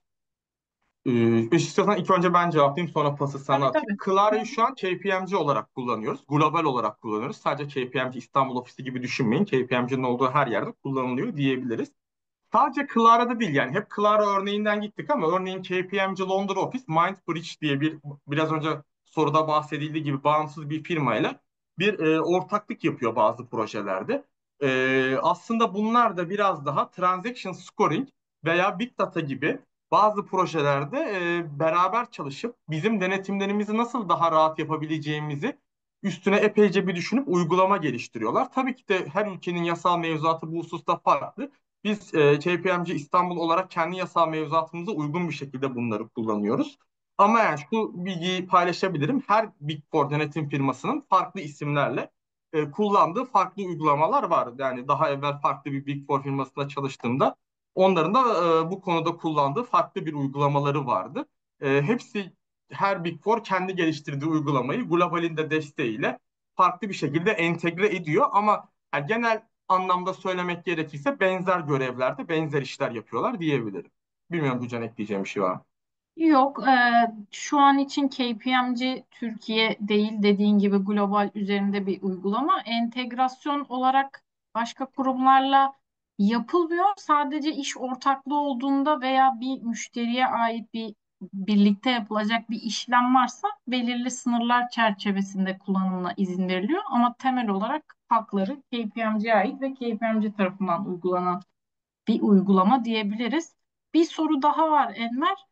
Ee, istiyorsan ilk önce ben cevaplayayım, sonra pası sana Tabii atayım. tabii. Clara'yı şu an K P M G olarak kullanıyoruz. Global olarak kullanıyoruz. Sadece K P M G İstanbul ofisi gibi düşünmeyin. K P M G'nin olduğu her yerde kullanılıyor diyebiliriz. Sadece Clara'da değil, yani hep Clara örneğinden gittik ama örneğin K P M G Londra Office MindBridge diye bir, biraz önce soruda bahsedildiği gibi bağımsız bir firmayla bir e, ortaklık yapıyor bazı projelerde. E, aslında bunlar da biraz daha transaction scoring veya big data gibi bazı projelerde e, beraber çalışıp bizim denetimlerimizi nasıl daha rahat yapabileceğimizi üstüne epeyce bir düşünüp uygulama geliştiriyorlar. Tabii ki de her ülkenin yasal mevzuatı bu hususta farklı. Biz e, K P M G İstanbul olarak kendi yasal mevzuatımıza uygun bir şekilde bunları kullanıyoruz. Ama yani şu bilgiyi paylaşabilirim. Her Big Four denetim firmasının farklı isimlerle e, kullandığı farklı uygulamalar var. Yani daha evvel farklı bir Big Four firmasında çalıştığımda onların da e, bu konuda kullandığı farklı bir uygulamaları vardı. E, hepsi, her Big Four kendi geliştirdiği uygulamayı globalin de desteğiyle farklı bir şekilde entegre ediyor. Ama yani genel anlamda söylemek gerekirse benzer görevlerde benzer işler yapıyorlar diyebilirim. Bilmiyorum Gülcan, ekleyeceğim bir şey var mı? Yok, e, şu an için K P M G Türkiye değil, dediğin gibi global üzerinde bir uygulama. Entegrasyon olarak başka kurumlarla yapılmıyor. Sadece iş ortaklığı olduğunda veya bir müşteriye ait bir birlikte yapılacak bir işlem varsa belirli sınırlar çerçevesinde kullanımına izin veriliyor. Ama temel olarak hakları K P M G'ye ait ve K P M G tarafından uygulanan bir uygulama diyebiliriz. Bir soru daha var Enver.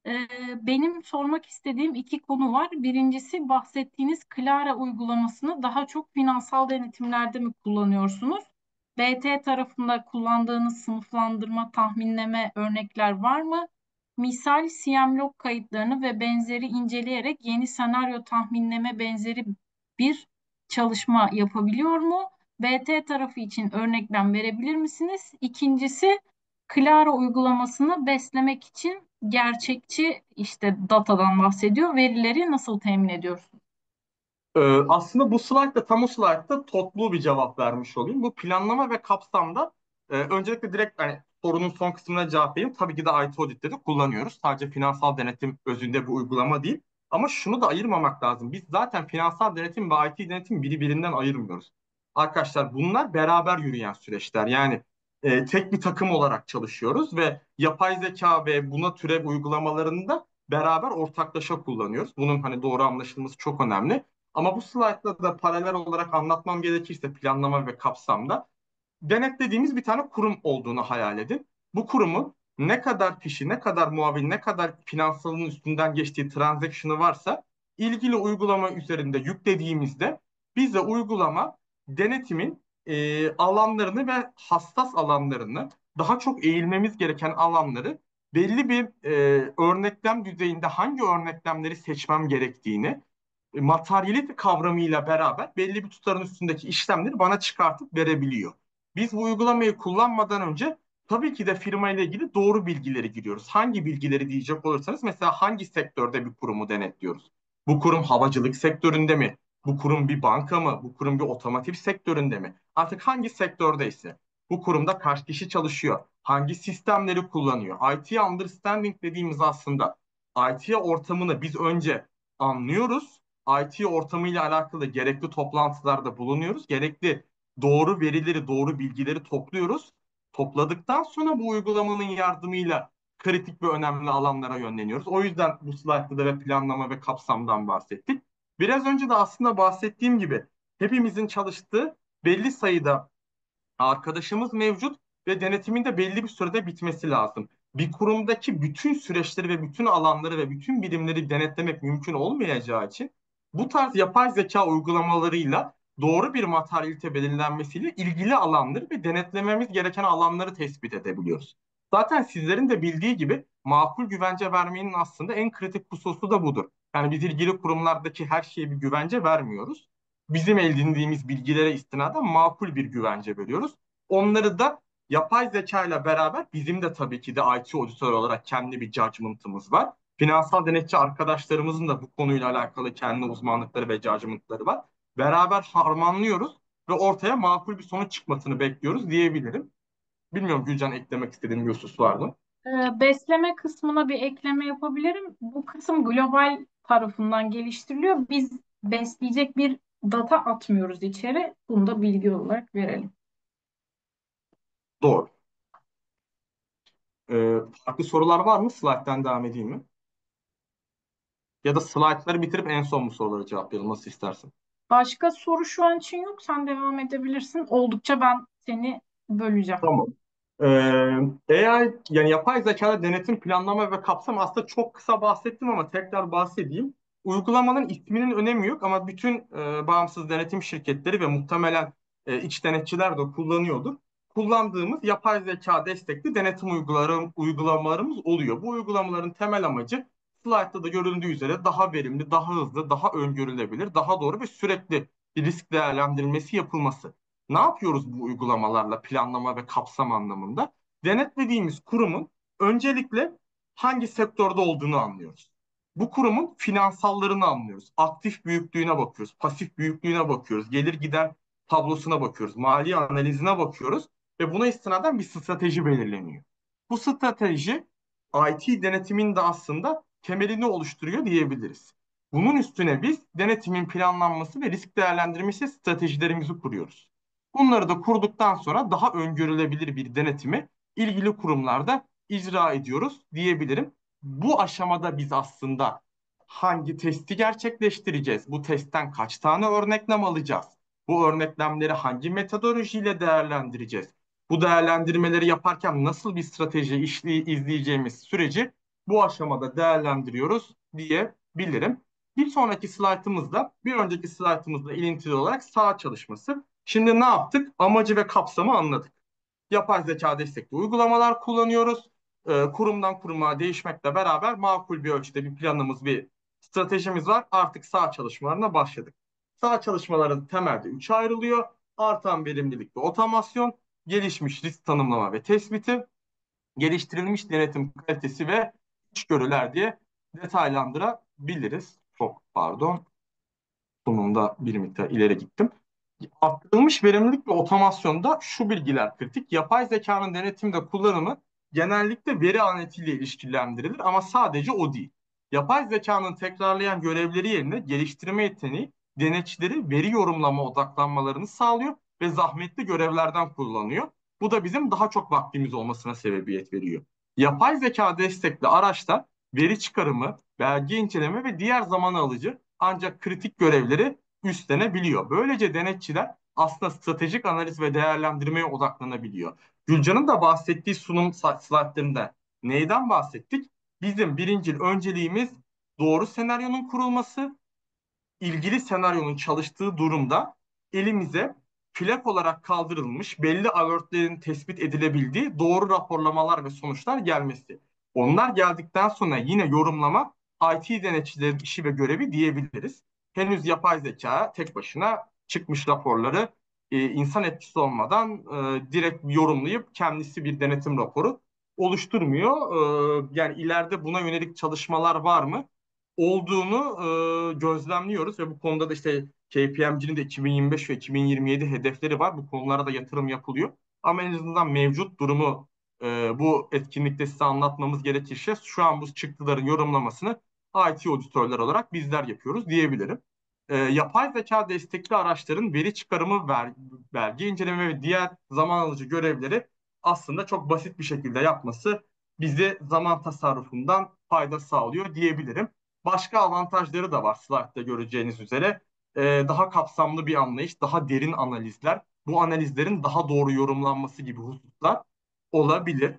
Ee, Benim sormak istediğim iki konu var. Birincisi, bahsettiğiniz Clara uygulamasını daha çok finansal denetimlerde mi kullanıyorsunuz? B T tarafında kullandığınız sınıflandırma, tahminleme örnekler var mı? Misal C M log kayıtlarını ve benzeri inceleyerek yeni senaryo tahminleme benzeri bir çalışma yapabiliyor mu? B T tarafı için örneklem verebilir misiniz? İkincisi, Clara uygulamasını beslemek için gerçekçi işte datadan bahsediyor. Verileri nasıl temin ediyorsun? Ee, aslında bu slaytta tam o slaytta toplu bir cevap vermiş olayım. Bu planlama ve kapsamda e, öncelikle direkt hani sorunun son kısmına cevap vereyim. Tabii ki de I T Audit'te de kullanıyoruz. Sadece finansal denetim özünde bir uygulama değil. Ama şunu da ayırmamak lazım. Biz zaten finansal denetim ve I T denetim birbirinden ayırmıyoruz. Arkadaşlar bunlar beraber yürüyen süreçler. Yani e, tek bir takım olarak çalışıyoruz ve yapay zeka ve buna türev uygulamalarını da beraber ortaklaşa kullanıyoruz. Bunun hani doğru anlaşılması çok önemli. Ama bu slaytta da paralel olarak anlatmam gerekirse planlama ve kapsamda denetlediğimiz bir tane kurum olduğunu hayal edin. Bu kurumun ne kadar kişi, ne kadar muavin, ne kadar finansalın üstünden geçtiği transaction'ı varsa ilgili uygulama üzerinde yüklediğimizde bize uygulama denetimin e, alanlarını ve hassas alanlarını, daha çok eğilmemiz gereken alanları belli bir e, örneklem düzeyinde hangi örneklemleri seçmem gerektiğini e, materyalite kavramıyla beraber belli bir tutarın üstündeki işlemleri bana çıkartıp verebiliyor. Biz bu uygulamayı kullanmadan önce tabii ki de firma ile ilgili doğru bilgileri giriyoruz. Hangi bilgileri diyecek olursanız mesela hangi sektörde bir kurumu denetliyoruz? Bu kurum havacılık sektöründe mi? Bu kurum bir banka mı? Bu kurum bir otomotiv sektöründe mi? Artık hangi sektördeyse bu kurumda kaç kişi çalışıyor? Hangi sistemleri kullanıyor? I T understanding dediğimiz aslında I T ortamını biz önce anlıyoruz. I T ortamıyla alakalı gerekli toplantılarda bulunuyoruz. Gerekli doğru verileri, doğru bilgileri topluyoruz. Topladıktan sonra bu uygulamanın yardımıyla kritik ve önemli alanlara yönleniyoruz. O yüzden bu slaytta da ve planlama ve kapsamdan bahsettik. Biraz önce de aslında bahsettiğim gibi hepimizin çalıştığı belli sayıda arkadaşımız mevcut ve denetimin de belli bir sürede bitmesi lazım. Bir kurumdaki bütün süreçleri ve bütün alanları ve bütün birimleri denetlemek mümkün olmayacağı için bu tarz yapay zeka uygulamalarıyla doğru bir materyalite belirlenmesiyle ilgili alanları ve denetlememiz gereken alanları tespit edebiliyoruz. Zaten sizlerin de bildiği gibi makul güvence vermenin aslında en kritik hususu da budur. Yani biz ilgili kurumlardaki her şeye bir güvence vermiyoruz. Bizim edindiğimiz bilgilere istinaden makul bir güvence veriyoruz. Onları da yapay zeka ile beraber bizim de tabii ki de I T auditör olarak kendi bir judgment'ımız var. Finansal denetçi arkadaşlarımızın da bu konuyla alakalı kendi uzmanlıkları ve judgment'ları var. Beraber harmanlıyoruz ve ortaya makul bir sonuç çıkmasını bekliyoruz diyebilirim. Bilmiyorum Gülcan eklemek istediğin bir husus var mı? Ee, besleme kısmına bir ekleme yapabilirim. Bu kısım global tarafından geliştiriliyor. Biz besleyecek bir data atmıyoruz içeri. Bunu da bilgi olarak verelim. Doğru. Ee, farklı sorular var mı? Slide'den devam edeyim mi? Ya da slaytları bitirip en son bu soruları cevaplayalım. Nasıl istersin? Başka soru şu an için yok. Sen devam edebilirsin. Oldukça ben seni böleceğim. Tamam. Ee, A I yani yapay zekada denetim, planlama ve kapsam aslında çok kısa bahsettim ama tekrar bahsedeyim. Uygulamanın isminin önemi yok ama bütün e, bağımsız denetim şirketleri ve muhtemelen e, iç denetçiler de kullanıyordur. Kullandığımız yapay zeka destekli denetim uygulamalarım, uygulamalarımız oluyor. Bu uygulamaların temel amacı slaytta da görüldüğü üzere daha verimli, daha hızlı, daha öngörülebilir, daha doğru ve sürekli bir risk değerlendirilmesi yapılması. Ne yapıyoruz bu uygulamalarla planlama ve kapsam anlamında? Denetlediğimiz kurumun öncelikle hangi sektörde olduğunu anlıyoruz. Bu kurumun finansallarını anlıyoruz. Aktif büyüklüğüne bakıyoruz, pasif büyüklüğüne bakıyoruz, gelir gider tablosuna bakıyoruz, mali analizine bakıyoruz ve buna istinaden bir strateji belirleniyor. Bu strateji I T denetimin de aslında temelini oluşturuyor diyebiliriz. Bunun üstüne biz denetimin planlanması ve risk değerlendirmesi stratejilerimizi kuruyoruz. Bunları da kurduktan sonra daha öngörülebilir bir denetimi ilgili kurumlarda icra ediyoruz diyebilirim. Bu aşamada biz aslında hangi testi gerçekleştireceğiz? Bu testten kaç tane örneklem alacağız? Bu örneklemleri hangi metodolojiyle değerlendireceğiz? Bu değerlendirmeleri yaparken nasıl bir strateji işli, izleyeceğimiz süreci bu aşamada değerlendiriyoruz diyebilirim. Bir sonraki slaytımızda, bir önceki slaytımızda ilintili olarak saha çalışması. Şimdi ne yaptık? Amacı ve kapsamı anladık. Yapay zeka destekli uygulamalar kullanıyoruz. Ee, kurumdan kuruma değişmekle beraber makul bir ölçüde bir planımız, bir stratejimiz var. Artık saha çalışmalarına başladık. Saha çalışmaları temelde üçe ayrılıyor. Artan verimlilik ve otomasyon, gelişmiş risk tanımlama ve tespiti, geliştirilmiş denetim kalitesi ve içgörüler diye detaylandırabiliriz. Çok pardon, sunumda bir miktar ileri gittim. Arttırılmış verimlilik ve otomasyonda şu bilgiler kritik. Yapay zekanın denetimde kullanımı genellikle veri analitiğiyle ilişkilendirilir ama sadece o değil. Yapay zekanın tekrarlayan görevleri yerine geliştirme yeteneği denetçileri veri yorumlama odaklanmalarını sağlıyor ve zahmetli görevlerden kullanıyor. Bu da bizim daha çok vaktimiz olmasına sebebiyet veriyor. Yapay zeka destekli araçlar veri çıkarımı, belge inceleme ve diğer zaman alıcı ancak kritik görevleri üstlenebiliyor. Böylece denetçiler aslında stratejik analiz ve değerlendirmeye odaklanabiliyor. Gülcan'ın da bahsettiği sunum slaytlarında neyden bahsettik? Bizim birincil önceliğimiz doğru senaryonun kurulması, ilgili senaryonun çalıştığı durumda elimize flag olarak kaldırılmış belli alertlerin tespit edilebildiği doğru raporlamalar ve sonuçlar gelmesi. Onlar geldikten sonra yine yorumlama I T denetçilerin işi ve görevi diyebiliriz. Henüz yapay zeka tek başına çıkmış raporları e, insan etkisi olmadan e, direkt yorumlayıp kendisi bir denetim raporu oluşturmuyor. E, yani ileride buna yönelik çalışmalar var mı? Olduğunu e, gözlemliyoruz ve bu konuda da işte K P M G'nin de iki bin yirmi beş ve iki bin yirmi yedi hedefleri var. Bu konulara da yatırım yapılıyor. Ama en azından mevcut durumu e, bu etkinlikte size anlatmamız gerekirse şu an bu çıktıların yorumlamasını I T auditörler olarak bizler yapıyoruz diyebilirim. E, yapay zeka destekli araçların veri çıkarımı, ver, belge inceleme ve diğer zaman alıcı görevleri aslında çok basit bir şekilde yapması bize zaman tasarrufundan fayda sağlıyor diyebilirim. Başka avantajları da var slaytta göreceğiniz üzere. Ee, daha kapsamlı bir anlayış, daha derin analizler, bu analizlerin daha doğru yorumlanması gibi hususlar olabilir.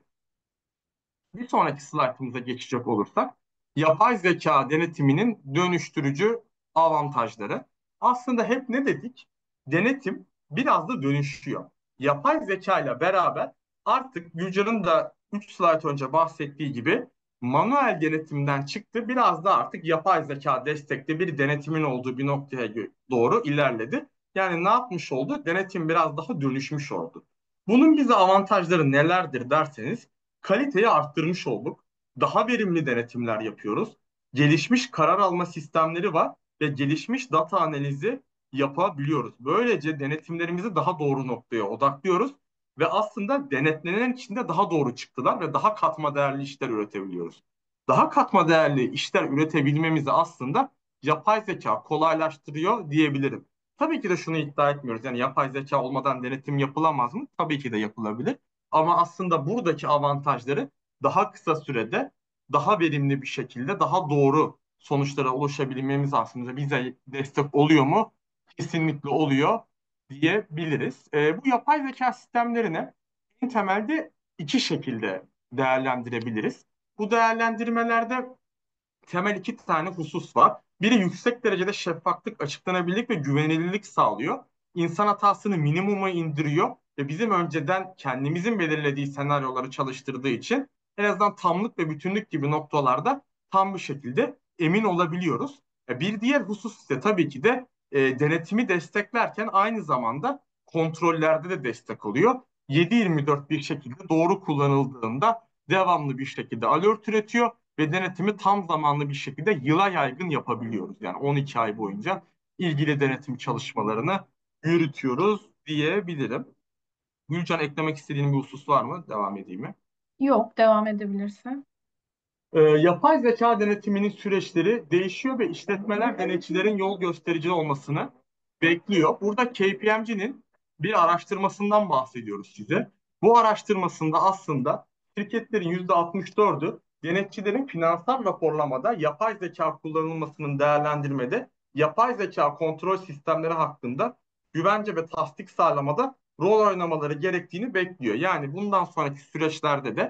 Bir sonraki slaytımıza geçecek olursak, yapay zeka denetiminin dönüştürücü avantajları. Aslında hep ne dedik? Denetim biraz da dönüşüyor. Yapay zeka ile beraber artık Gülcan'ın da üç slayt önce bahsettiği gibi manuel denetimden çıktı. Biraz da artık yapay zeka destekli bir denetimin olduğu bir noktaya doğru ilerledi. Yani ne yapmış oldu? Denetim biraz daha dönüşmüş oldu. Bunun bize avantajları nelerdir derseniz, kaliteyi arttırmış olduk. Daha verimli denetimler yapıyoruz. Gelişmiş karar alma sistemleri var ve gelişmiş data analizi yapabiliyoruz. Böylece denetimlerimizi daha doğru noktaya odaklıyoruz ve aslında denetlenen içinde daha doğru çıktılar ve daha katma değerli işler üretebiliyoruz. Daha katma değerli işler üretebilmemizi aslında yapay zeka kolaylaştırıyor diyebilirim. Tabii ki de şunu iddia etmiyoruz. Yani yapay zeka olmadan denetim yapılamaz mı? Tabii ki de yapılabilir. Ama aslında buradaki avantajları daha kısa sürede, daha verimli bir şekilde, daha doğru sonuçlara ulaşabilmemiz aslında bize destek oluyor mu? Kesinlikle oluyor diyebiliriz. E, bu yapay zeka sistemlerini en temelde iki şekilde değerlendirebiliriz. Bu değerlendirmelerde temel iki tane husus var. Biri yüksek derecede şeffaflık, açıklanabilirlik ve güvenilirlik sağlıyor. İnsan hatasını minimuma indiriyor ve bizim önceden kendimizin belirlediği senaryoları çalıştırdığı için en azından tamlık ve bütünlük gibi noktalarda tam bir şekilde emin olabiliyoruz. E, Bir diğer husus ise tabii ki de e, denetimi desteklerken aynı zamanda kontrollerde de destek oluyor. yedi yirmi dört bir şekilde doğru kullanıldığında devamlı bir şekilde alert üretiyor ve denetimi tam zamanlı bir şekilde yıla yaygın yapabiliyoruz. Yani on iki ay boyunca ilgili denetim çalışmalarını yürütüyoruz diyebilirim. Gülcan, eklemek istediğin bir husus var mı? Devam edeyim mi? Yok, devam edebilirsin. Ee, yapay zeka denetiminin süreçleri değişiyor ve işletmeler denetçilerin yol gösterici olmasını bekliyor. Burada K P M G'nin bir araştırmasından bahsediyoruz size. Bu araştırmasında aslında şirketlerin yüzde altmış dördü denetçilerin finansal raporlamada yapay zeka kullanılmasının değerlendirmede yapay zeka kontrol sistemleri hakkında güvence ve tasdik sağlamada rol oynamaları gerektiğini bekliyor. Yani bundan sonraki süreçlerde de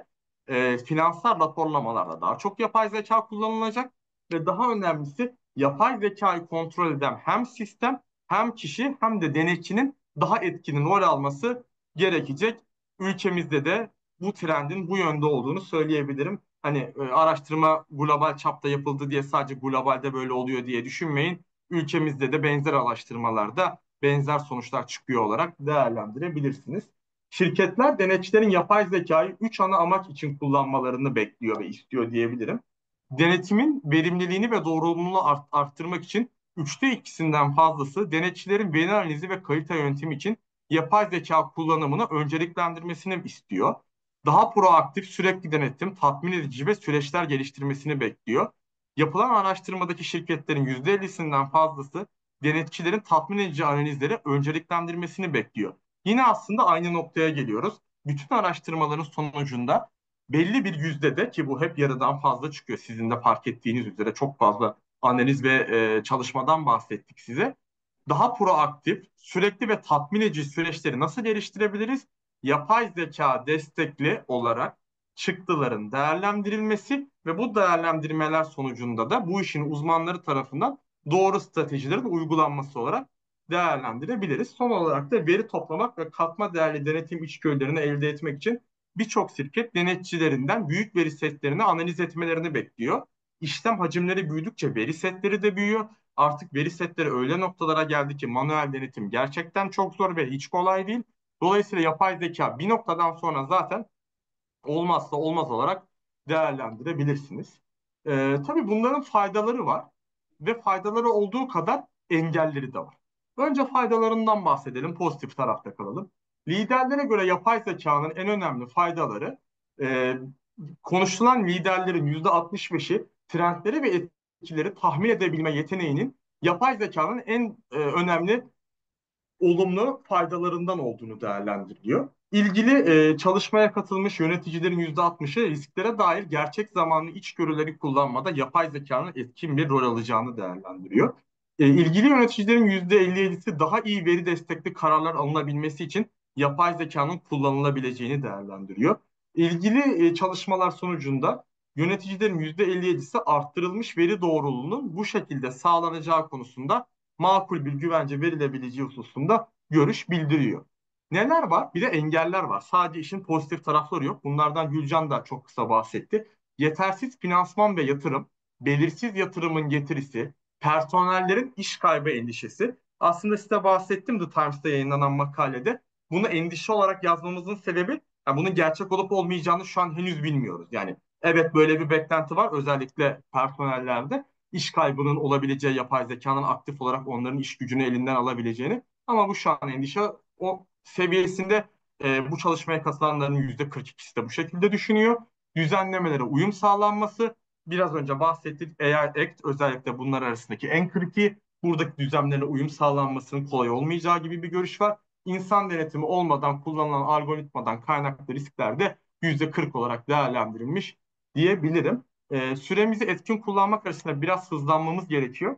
e, finansal raporlamalarda daha çok yapay zeka kullanılacak ve daha önemlisi yapay zekayı kontrol eden hem sistem hem kişi hem de denetçinin daha etkin rol alması gerekecek. Ülkemizde de bu trendin bu yönde olduğunu söyleyebilirim. Hani e, araştırma global çapta yapıldı diye sadece globalde böyle oluyor diye düşünmeyin. Ülkemizde de benzer araştırmalarda benzer sonuçlar çıkıyor olarak değerlendirebilirsiniz. Şirketler denetçilerin yapay zekayı üç ana amaç için kullanmalarını bekliyor ve istiyor diyebilirim. Denetimin verimliliğini ve doğruluğunu art- arttırmak için üçte ikisinden fazlası denetçilerin veri analizi ve kalite yönetimi için yapay zeka kullanımını önceliklendirmesini istiyor. Daha proaktif, sürekli denetim, tatmin edici ve süreçler geliştirmesini bekliyor. Yapılan araştırmadaki şirketlerin yüzde ellisinden fazlası denetçilerin tatmin edici analizleri önceliklendirmesini bekliyor. Yine aslında aynı noktaya geliyoruz. Bütün araştırmaların sonucunda belli bir yüzdede, ki bu hep yarıdan fazla çıkıyor, sizin de fark ettiğiniz üzere çok fazla analiz ve e, çalışmadan bahsettik size. Daha proaktif, sürekli ve tatmin edici süreçleri nasıl geliştirebiliriz? Yapay zeka destekli olarak çıktıların değerlendirilmesi ve bu değerlendirmeler sonucunda da bu işin uzmanları tarafından doğru stratejilerin uygulanması olarak değerlendirebiliriz. Son olarak da veri toplamak ve katma değerli denetim içgörülerini elde etmek için birçok şirket denetçilerinden büyük veri setlerini analiz etmelerini bekliyor. İşlem hacimleri büyüdükçe veri setleri de büyüyor. Artık veri setleri öyle noktalara geldi ki manuel denetim gerçekten çok zor ve hiç kolay değil. Dolayısıyla yapay zeka bir noktadan sonra zaten olmazsa olmaz olarak değerlendirebilirsiniz. Ee, tabii bunların faydaları var ve faydaları olduğu kadar engelleri de var. Önce faydalarından bahsedelim, pozitif tarafta kalalım. Liderlere göre yapay zekanın en önemli faydaları, e, konuşulan liderlerin yüzde altmış beşi trendleri ve etkileri tahmin edebilme yeteneğinin yapay zekanın en e, önemli olumlu faydalarından olduğunu değerlendiriliyor. İlgili e, çalışmaya katılmış yöneticilerin yüzde altmışı risklere dair gerçek zamanlı içgörüleri kullanmada yapay zekanın etkin bir rol alacağını değerlendiriyor. E, ilgili yöneticilerin yüzde elli yedisi daha iyi veri destekli kararlar alınabilmesi için yapay zekanın kullanılabileceğini değerlendiriyor. İlgili e, çalışmalar sonucunda yöneticilerin yüzde elli yedisi arttırılmış veri doğruluğunun bu şekilde sağlanacağı konusunda makul bir güvence verilebileceği hususunda görüş bildiriyor. Neler var? Bir de engeller var. Sadece işin pozitif tarafları yok. Bunlardan Gülcan da çok kısa bahsetti. Yetersiz finansman ve yatırım, belirsiz yatırımın getirisi, personellerin iş kaybı endişesi. Aslında size bahsettim The Times'ta yayınlanan makalede. Bunu endişe olarak yazmamızın sebebi, yani bunun gerçek olup olmayacağını şu an henüz bilmiyoruz. Yani evet, böyle bir beklenti var özellikle personellerde, iş kaybının olabileceği, yapay zekanın aktif olarak onların iş gücünü elinden alabileceğini. Ama bu şu an endişe o seviyesinde. E, bu çalışmaya katılanların yüzde kırk ikisi de bu şekilde düşünüyor. Düzenlemelere uyum sağlanması, biraz önce bahsettik A I Act özellikle bunlar arasındaki en kritiği, buradaki düzenlere uyum sağlanmasının kolay olmayacağı gibi bir görüş var. İnsan denetimi olmadan kullanılan algoritmadan kaynaklı riskler de yüzde kırk olarak değerlendirilmiş diyebilirim. E, süremizi etkin kullanmak arasında biraz hızlanmamız gerekiyor.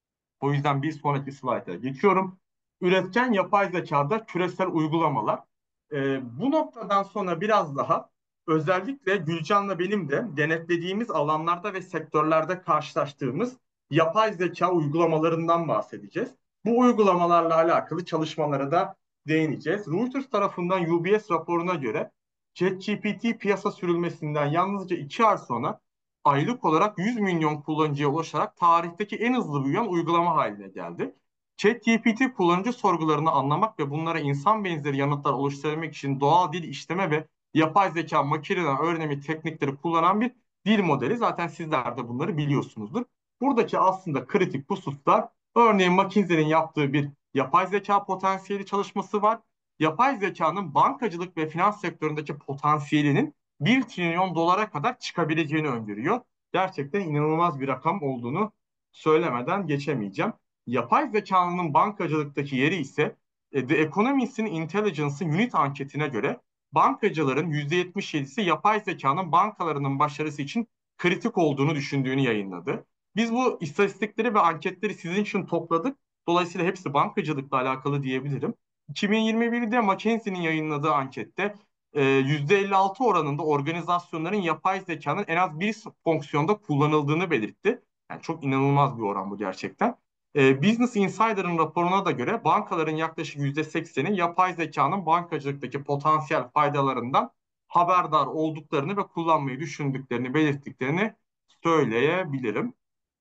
O yüzden bir sonraki slayta geçiyorum. Üretken yapay zekada küresel uygulamalar. E, bu noktadan sonra biraz daha özellikle Gülcan'la benim de denetlediğimiz alanlarda ve sektörlerde karşılaştığımız yapay zeka uygulamalarından bahsedeceğiz. Bu uygulamalarla alakalı çalışmalara da değineceğiz. Reuters tarafından U B S raporuna göre ChatGPT piyasa sürülmesinden yalnızca iki ay sonra aylık olarak yüz milyon kullanıcıya ulaşarak tarihteki en hızlı büyüyen uygulama haline geldi. ChatGPT kullanıcı sorgularını anlamak ve bunlara insan benzeri yanıtlar oluşturabilmek için doğal dil işleme ve yapay zeka makineden öğrenimi teknikleri kullanan bir dil modeli. Zaten sizler de bunları biliyorsunuzdur. Buradaki aslında kritik hususlar, örneğin McKinsey'nin yaptığı bir yapay zeka potansiyeli çalışması var. Yapay zekanın bankacılık ve finans sektöründeki potansiyelinin bir trilyon dolara kadar çıkabileceğini öngörüyor. Gerçekten inanılmaz bir rakam olduğunu söylemeden geçemeyeceğim. Yapay zekanın bankacılıktaki yeri ise e, The Economist'in Intelligence Unit anketine göre bankacıların yüzde yetmiş yedisi yapay zekanın bankalarının başarısı için kritik olduğunu düşündüğünü yayınladı. Biz bu istatistikleri ve anketleri sizin için topladık. Dolayısıyla hepsi bankacılıkla alakalı diyebilirim. iki bin yirmi birde McKinsey'nin yayınladığı ankette e, yüzde elli altı oranında organizasyonların yapay zekanın en az bir fonksiyonda kullanıldığını belirtti. Yani çok inanılmaz bir oran bu gerçekten. E, Business Insider'ın raporuna da göre bankaların yaklaşık yüzde sekseni yapay zekanın bankacılıktaki potansiyel faydalarından haberdar olduklarını ve kullanmayı düşündüklerini belirttiklerini söyleyebilirim.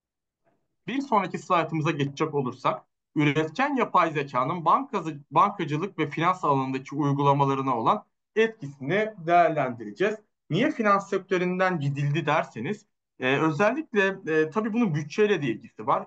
Bir sonraki slaytımıza geçecek olursak, üretken yapay zekanın bankacı, bankacılık ve finans alanındaki uygulamalarına olan etkisini değerlendireceğiz. Niye finans sektöründen gidildi derseniz, e, özellikle e, tabii bunun bütçeyle de ilgisi var.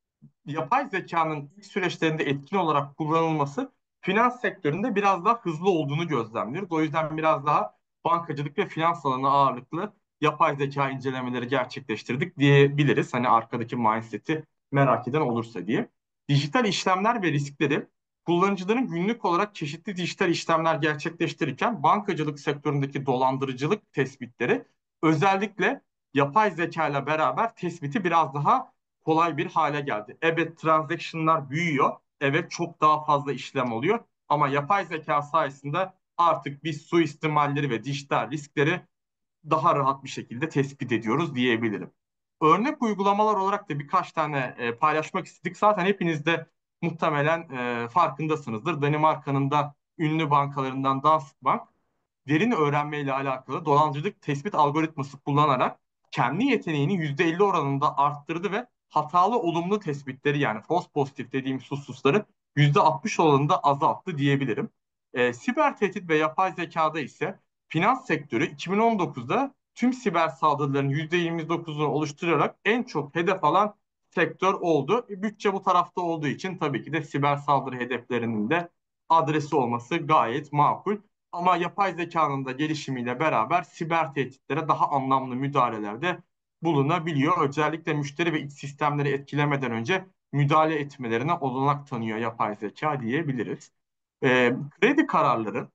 Yapay zekanın ilk süreçlerinde etkin olarak kullanılması finans sektöründe biraz daha hızlı olduğunu gözlemliyoruz. O yüzden biraz daha bankacılık ve finans alanı ağırlıklı yapay zeka incelemeleri gerçekleştirdik diyebiliriz. Hani arkadaki mindset'i merak eden olursa diye. Dijital işlemler ve riskleri, kullanıcıların günlük olarak çeşitli dijital işlemler gerçekleştirirken bankacılık sektöründeki dolandırıcılık tespitleri özellikle yapay zeka ile beraber tespiti biraz daha kolay bir hale geldi. Evet, transaction'lar büyüyor. Evet, çok daha fazla işlem oluyor. Ama yapay zeka sayesinde artık biz suistimalleri ve dijital riskleri daha rahat bir şekilde tespit ediyoruz diyebilirim. Örnek uygulamalar olarak da birkaç tane e, paylaşmak istedik. Zaten hepiniz de muhtemelen e, farkındasınızdır. Danimarka'nın da ünlü bankalarından Danske Bank, derin öğrenmeyle alakalı dolandırıcılık tespit algoritması kullanarak kendi yeteneğini yüzde elli oranında arttırdı ve hatalı olumlu tespitleri, yani false pozitif dediğimiz hususları yüzde altmış oranında azalttı diyebilirim. E, siber tehdit ve yapay zekada ise finans sektörü iki bin on dokuzda tüm siber saldırıların yüzde yirmi dokuzunu oluşturarak en çok hedef alan sektör oldu. E, bütçe bu tarafta olduğu için tabii ki de siber saldırı hedeflerinin de adresi olması gayet makul. Ama yapay zekanın da gelişimiyle beraber siber tehditlere daha anlamlı müdahalelerde bulunabiliyor. Özellikle müşteri ve iç sistemleri etkilemeden önce müdahale etmelerine olanak tanıyor yapay zeka diyebiliriz. Ee, kredi kararları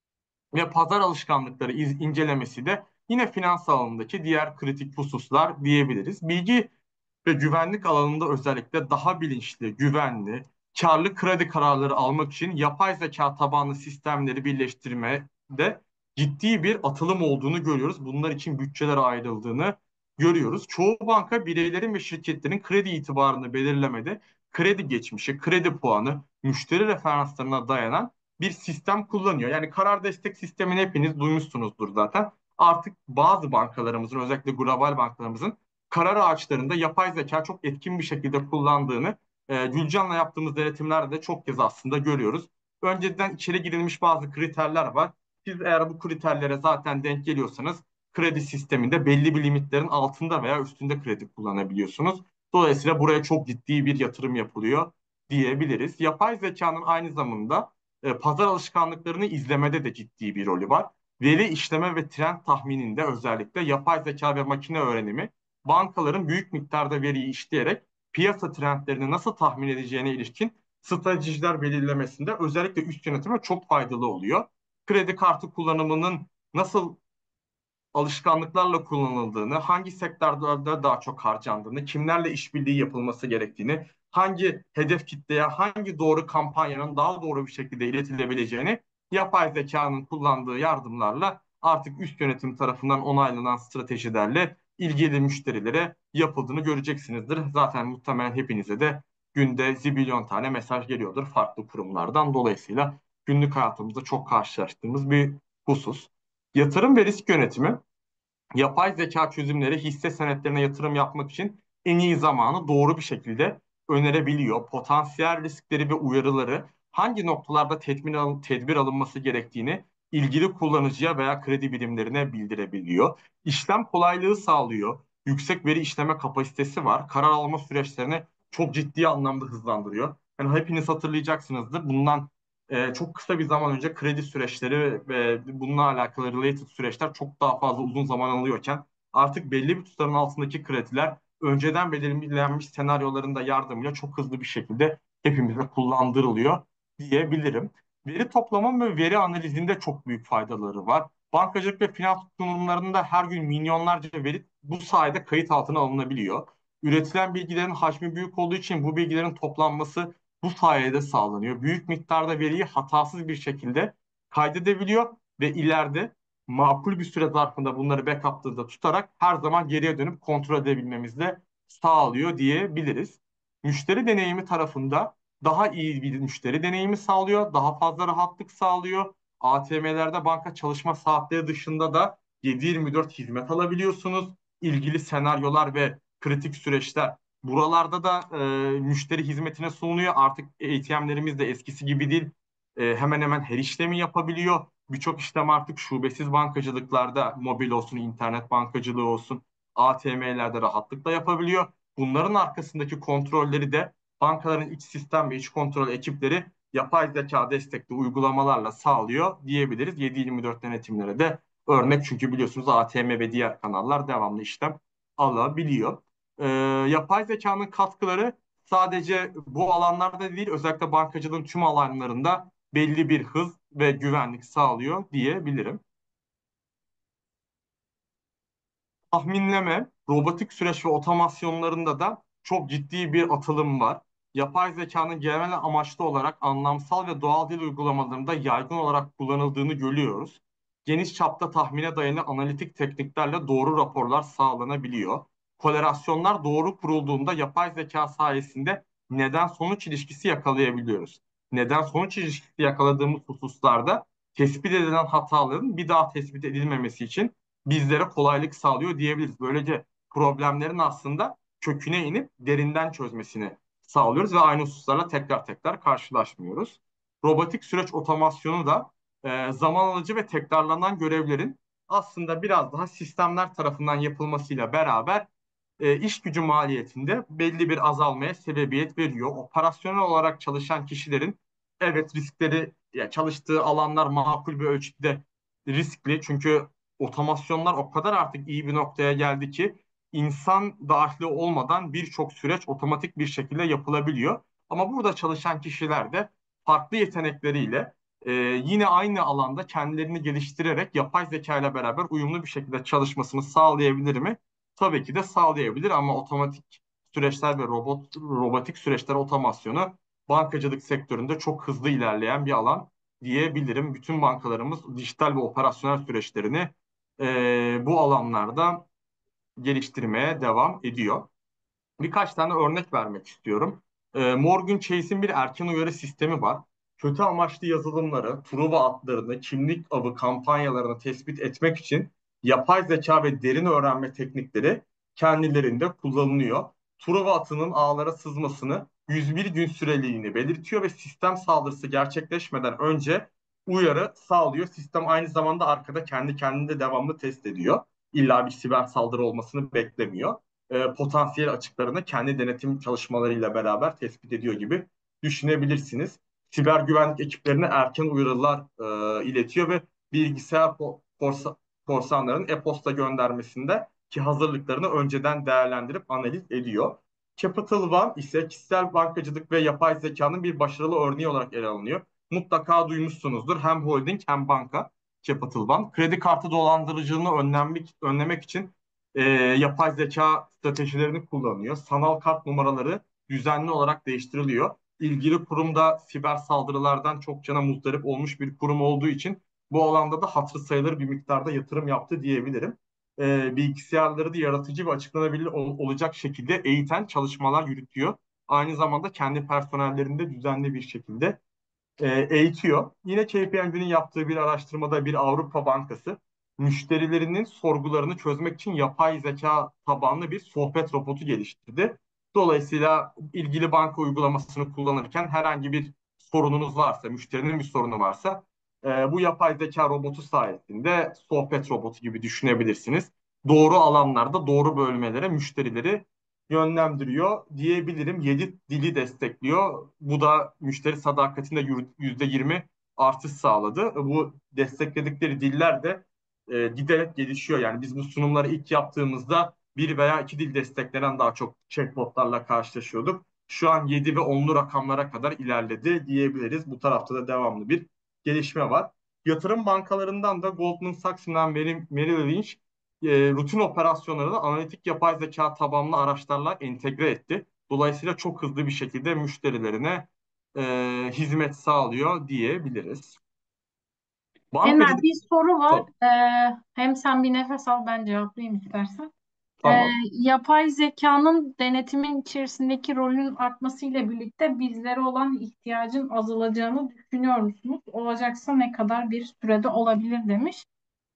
ve pazar alışkanlıkları iz, incelemesi de yine finans alanındaki diğer kritik hususlar diyebiliriz. Bilgi ve güvenlik alanında özellikle daha bilinçli, güvenli, karlı kredi kararları almak için yapay zeka tabanlı sistemleri birleştirmede ciddi bir atılım olduğunu görüyoruz. Bunlar için bütçeler ayrıldığını görüyoruz. Çoğu banka bireylerin ve şirketlerin kredi itibarını belirlemede kredi geçmişi, kredi puanı, müşteri referanslarına dayanan bir sistem kullanıyor. Yani karar destek sistemini hepiniz duymuşsunuzdur zaten. Artık bazı bankalarımızın, özellikle global bankalarımızın karar ağaçlarında yapay zeka çok etkin bir şekilde kullandığını e, Gülcan'la yaptığımız denetimlerde de çok kez aslında görüyoruz. Önceden içeri girilmiş bazı kriterler var. Siz eğer bu kriterlere zaten denk geliyorsanız kredi sisteminde belli bir limitlerin altında veya üstünde kredi kullanabiliyorsunuz. Dolayısıyla buraya çok ciddi bir yatırım yapılıyor diyebiliriz. Yapay zekanın aynı zamanda e, pazar alışkanlıklarını izlemede de ciddi bir rolü var. Veri işleme ve trend tahmininde özellikle yapay zeka ve makine öğrenimi bankaların büyük miktarda veriyi işleyerek piyasa trendlerini nasıl tahmin edeceğine ilişkin stratejiler belirlemesinde özellikle üst yönetime çok faydalı oluyor. Kredi kartı kullanımının nasıl alışkanlıklarla kullanıldığını, hangi sektörlerde daha çok harcandığını, kimlerle işbirliği yapılması gerektiğini, hangi hedef kitleye hangi doğru kampanyanın daha doğru bir şekilde iletilebileceğini yapay zekanın kullandığı yardımlarla artık üst yönetim tarafından onaylanan stratejilerle ilgili müşterilere yapıldığını göreceksinizdir. Zaten muhtemelen hepinize de günde zibilyon tane mesaj geliyordur farklı kurumlardan. Dolayısıyla günlük hayatımızda çok karşılaştığımız bir husus. Yatırım ve risk yönetimi, yapay zeka çözümleri hisse senetlerine yatırım yapmak için en iyi zamanı doğru bir şekilde önerebiliyor. Potansiyel riskleri ve uyarıları hangi noktalarda tedbir, alın, tedbir alınması gerektiğini ilgili kullanıcıya veya kredi birimlerine bildirebiliyor. İşlem kolaylığı sağlıyor. Yüksek veri işleme kapasitesi var. Karar alma süreçlerini çok ciddi anlamda hızlandırıyor. Yani hepiniz hatırlayacaksınızdır. Bundan e, çok kısa bir zaman önce kredi süreçleri ve bununla alakalı related süreçler çok daha fazla uzun zaman alıyorken artık belli bir tutarın altındaki krediler önceden belirlenmiş senaryoların da yardımıyla çok hızlı bir şekilde hepimize kullandırılıyor diyebilirim. Veri toplama ve veri analizinde çok büyük faydaları var. Bankacılık ve finans kurumlarında her gün milyonlarca veri bu sayede kayıt altına alınabiliyor. Üretilen bilgilerin hacmi büyük olduğu için bu bilgilerin toplanması bu sayede sağlanıyor. Büyük miktarda veriyi hatasız bir şekilde kaydedebiliyor ve ileride makul bir süre zarfında bunları backup'ta tutarak her zaman geriye dönüp kontrol edebilmemizi de sağlıyor diyebiliriz. Müşteri deneyimi tarafında daha iyi bir müşteri deneyimi sağlıyor, daha fazla rahatlık sağlıyor. A T M'lerde banka çalışma saatleri dışında da yedi yirmi dört hizmet alabiliyorsunuz. İlgili senaryolar ve kritik süreçler buralarda da e, müşteri hizmetine sunuluyor. Artık A T M'lerimiz de eskisi gibi değil. E, hemen hemen her işlemi yapabiliyor. Birçok işlem artık şubesiz bankacılıklarda, mobil olsun, internet bankacılığı olsun, A T M'lerde rahatlıkla yapabiliyor. Bunların arkasındaki kontrolleri de bankaların iç sistem ve iç kontrol ekipleri yapay zeka destekli uygulamalarla sağlıyor diyebiliriz. yedi yirmi dört denetimlere de örnek, çünkü biliyorsunuz A T M ve diğer kanallar devamlı işlem alabiliyor. Ee, Yapay zekanın katkıları sadece bu alanlarda değil, özellikle bankacılığın tüm alanlarında belli bir hız ve güvenlik sağlıyor diyebilirim. Tahminleme, robotik süreç ve otomasyonlarında da çok ciddi bir atılım var. Yapay zekanın genel amaçlı olarak anlamsal ve doğal dil uygulamalarında yaygın olarak kullanıldığını görüyoruz. Geniş çapta tahmine dayalı analitik tekniklerle doğru raporlar sağlanabiliyor. Korelasyonlar doğru kurulduğunda yapay zeka sayesinde neden sonuç ilişkisi yakalayabiliyoruz. Neden sonuç ilişkisi yakaladığımız hususlarda tespit edilen hataların bir daha tespit edilmemesi için bizlere kolaylık sağlıyor diyebiliriz. Böylece problemlerin aslında köküne inip derinden çözmesini sağlıyoruz ve aynı hususlarla tekrar tekrar karşılaşmıyoruz. Robotik süreç otomasyonu da e, zaman alıcı ve tekrarlanan görevlerin aslında biraz daha sistemler tarafından yapılmasıyla beraber e, iş gücü maliyetinde belli bir azalmaya sebebiyet veriyor. Operasyonel olarak çalışan kişilerin evet riskleri, ya çalıştığı alanlar makul bir ölçüde riskli, çünkü otomasyonlar o kadar artık iyi bir noktaya geldi ki insan dahili olmadan birçok süreç otomatik bir şekilde yapılabiliyor. Ama burada çalışan kişiler de farklı yetenekleriyle e, yine aynı alanda kendilerini geliştirerek yapay zeka ile beraber uyumlu bir şekilde çalışmasını sağlayabilir mi? Tabii ki de sağlayabilir, ama otomatik süreçler ve robot robotik süreçler otomasyonu bankacılık sektöründe çok hızlı ilerleyen bir alan diyebilirim. Bütün bankalarımız dijital ve operasyonel süreçlerini e, bu alanlarda geliştirmeye devam ediyor. Birkaç tane örnek vermek istiyorum. Ee, Morgan Chase'in bir erken uyarı sistemi var. Kötü amaçlı yazılımları, Truva adlarını, kimlik avı kampanyalarını tespit etmek için yapay zeka ve derin öğrenme teknikleri kendilerinde kullanılıyor. Truva atının ağlara sızmasını yüz bir gün süreliğini belirtiyor ve sistem saldırısı gerçekleşmeden önce uyarı sağlıyor. Sistem aynı zamanda arkada kendi kendine devamlı test ediyor. İlla bir siber saldırı olmasını beklemiyor. E, potansiyel açıklarını kendi denetim çalışmalarıyla beraber tespit ediyor gibi düşünebilirsiniz. Siber güvenlik ekiplerine erken uyarılar e, iletiyor ve bilgisayar korsa, korsanların e-posta göndermesinde ki hazırlıklarını önceden değerlendirip analiz ediyor. Capital One ise kişisel bankacılık ve yapay zekanın bir başarılı örneği olarak ele alınıyor. Mutlaka duymuşsunuzdur. Hem holding hem banka Capital One. Kredi kartı dolandırıcılığını önlemek, önlemek için e, yapay zeka stratejilerini kullanıyor. Sanal kart numaraları düzenli olarak değiştiriliyor. İlgili kurumda siber saldırılardan çok cana muzdarip olmuş bir kurum olduğu için bu alanda da hatırı sayılır bir miktarda yatırım yaptı diyebilirim. E, bilgisayarları da yaratıcı ve açıklanabilir ol, olacak şekilde eğiten çalışmalar yürütüyor. Aynı zamanda kendi personellerini de düzenli bir şekilde e, eğitiyor. Yine K P M G'nin yaptığı bir araştırmada bir Avrupa Bankası müşterilerinin sorgularını çözmek için yapay zeka tabanlı bir sohbet robotu geliştirdi. Dolayısıyla ilgili banka uygulamasını kullanırken herhangi bir sorununuz varsa, müşterinin bir sorunu varsa e, bu yapay zeka robotu sayesinde sohbet robotu gibi düşünebilirsiniz. Doğru alanlarda doğru bölmelere müşterileri yönlendiriyor diyebilirim. Yedi dili destekliyor. Bu da müşteri sadakatinde yüzde yirmi artış sağladı. Bu destekledikleri diller de e, giderek gelişiyor. Yani biz bu sunumları ilk yaptığımızda bir veya iki dil desteklenen daha çok chatbotlarla karşılaşıyorduk. Şu an yedi ve onlu rakamlara kadar ilerledi diyebiliriz. Bu tarafta da devamlı bir gelişme var. Yatırım bankalarından da Goldman Sachs'ından Merrill Lynch e, rutin operasyonlarını analitik yapay zeka tabanlı araçlarla entegre etti. Dolayısıyla çok hızlı bir şekilde müşterilerine e, hizmet sağlıyor diyebiliriz. Enver, Bankacılık bir soru var. tabii, Ee, hem sen bir nefes al, ben cevaplayayım istersen. Ee, tamam. yapay zekanın denetimin içerisindeki rolünün artmasıyla birlikte bizlere olan ihtiyacın azalacağını düşünüyor musunuz? Olacaksa ne kadar bir sürede olabilir demiş.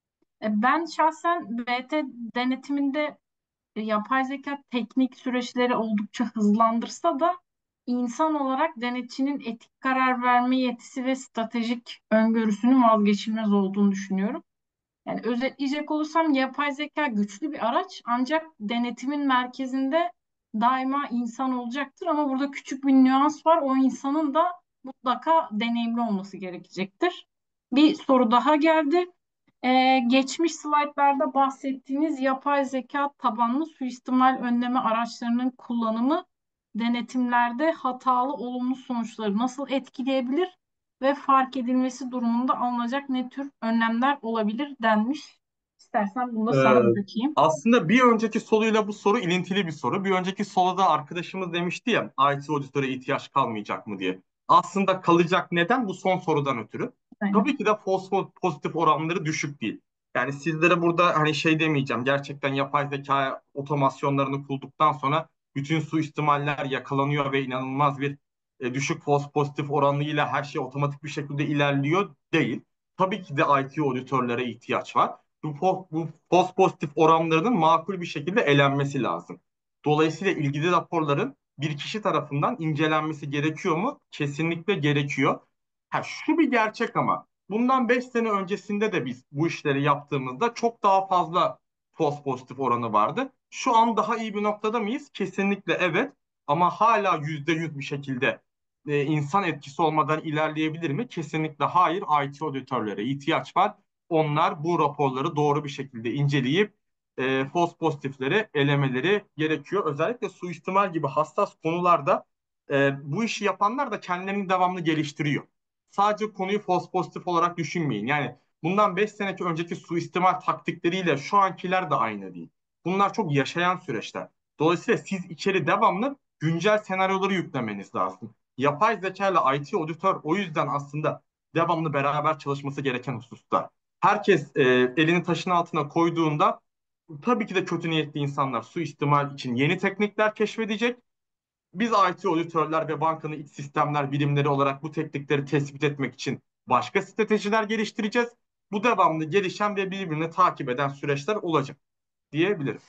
E, Ben şahsen B T denetiminde e, yapay zeka teknik süreçleri oldukça hızlandırsa da insan olarak denetçinin etik karar verme yetisi ve stratejik öngörüsünün vazgeçilmez olduğunu düşünüyorum. Yani özetleyecek olursam yapay zeka güçlü bir araç ancak denetimin merkezinde daima insan olacaktır ama burada küçük bir nüans var. O insanın da mutlaka deneyimli olması gerekecektir. Bir soru daha geldi. Ee, geçmiş slaytlarda bahsettiğiniz yapay zeka tabanlı suistimal önleme araçlarının kullanımı denetimlerde hatalı olumlu sonuçları nasıl etkileyebilir ve fark edilmesi durumunda alınacak ne tür önlemler olabilir denmiş. İstersen bunu da Ee, sana bırakayım. Aslında bir önceki soruyla bu soru ilintili bir soru. Bir önceki soruda arkadaşımız demişti ya I T auditöre ihtiyaç kalmayacak mı diye. Aslında kalacak, neden? Bu son sorudan ötürü. Aynen. Tabii ki de false pozitif oranları düşük değil. Yani sizlere burada hani şey demeyeceğim. Gerçekten yapay zeka otomasyonlarını kurduktan sonra bütün suistimaller yakalanıyor ve inanılmaz bir e, düşük false pozitif oranıyla her şey otomatik bir şekilde ilerliyor değil. Tabii ki de I T auditörlere ihtiyaç var. Bu, po- bu false pozitif oranlarının makul bir şekilde elenmesi lazım. Dolayısıyla ilgili raporların bir kişi tarafından incelenmesi gerekiyor mu? Kesinlikle gerekiyor. Ha, şu bir gerçek ama bundan beş sene öncesinde de biz bu işleri yaptığımızda çok daha fazla false pozitif oranı vardı. Şu an daha iyi bir noktada mıyız? Kesinlikle evet. Ama hala yüzde yüz bir şekilde e, insan etkisi olmadan ilerleyebilir mi? Kesinlikle hayır. I T auditörlere ihtiyaç var. Onlar bu raporları doğru bir şekilde inceleyip e, false pozitifleri elemeleri gerekiyor. Özellikle suistimal gibi hassas konularda e, bu işi yapanlar da kendilerini devamlı geliştiriyor. Sadece konuyu false pozitif olarak düşünmeyin. Yani bundan beş seneki önceki suistimal taktikleriyle şu ankiler de aynı değil. Bunlar çok yaşayan süreçler. Dolayısıyla siz içeri devamlı güncel senaryoları yüklemeniz lazım. Yapay zeka ile I T auditör o yüzden aslında devamlı beraber çalışması gereken hususlar. Herkes e, elini taşın altına koyduğunda tabii ki de kötü niyetli insanlar suistimal için yeni teknikler keşfedecek. Biz I T auditörler ve bankanın iç sistemler bilimleri olarak bu teknikleri tespit etmek için başka stratejiler geliştireceğiz. Bu devamlı gelişen ve birbirini takip eden süreçler olacak diyebiliriz.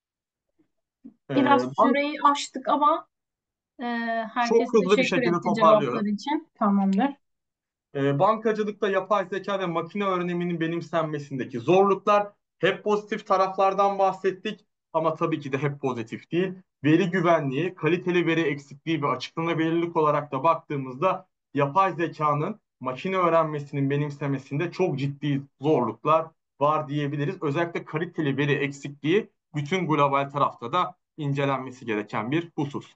Biraz Ee, bank süreyi aştık ama e, herkes çok hızlı bir teşekkür şekilde etti toparlıyorum. cevaplar için. Tamamdır. E, bankacılıkta yapay zeka ve makine öğreniminin benimsenmesindeki zorluklar, hep pozitif taraflardan bahsettik ama tabii ki de hep pozitif değil. Veri güvenliği, kaliteli veri eksikliği ve açıklanabilirlik olarak da baktığımızda yapay zekanın makine öğrenmesinin benimsemesinde çok ciddi zorluklar var diyebiliriz. Özellikle kaliteli veri eksikliği bütün global tarafta da incelenmesi gereken bir husus.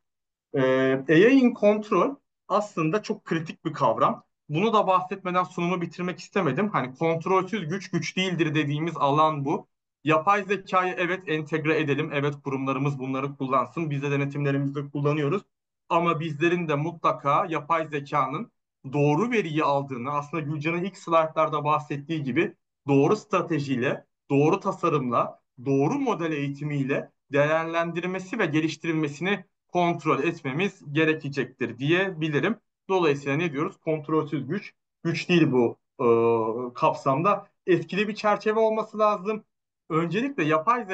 Ee, A I in control aslında çok kritik bir kavram. Bunu da bahsetmeden sunumu bitirmek istemedim. Hani kontrolsüz güç güç değildir dediğimiz alan bu. Yapay zekayı evet entegre edelim. Evet, kurumlarımız bunları kullansın. Biz de denetimlerimizde kullanıyoruz. Ama bizlerin de mutlaka yapay zekanın doğru veriyi aldığını, aslında Gülcan'ın ilk slaytlarda bahsettiği gibi doğru stratejiyle, doğru tasarımla, doğru model eğitimiyle değerlendirmesi ve geliştirilmesini kontrol etmemiz gerekecektir diyebilirim. Dolayısıyla ne diyoruz? Kontrolsüz güç, güç değil bu e, kapsamda. Etkili bir çerçeve olması lazım. Öncelikle yapay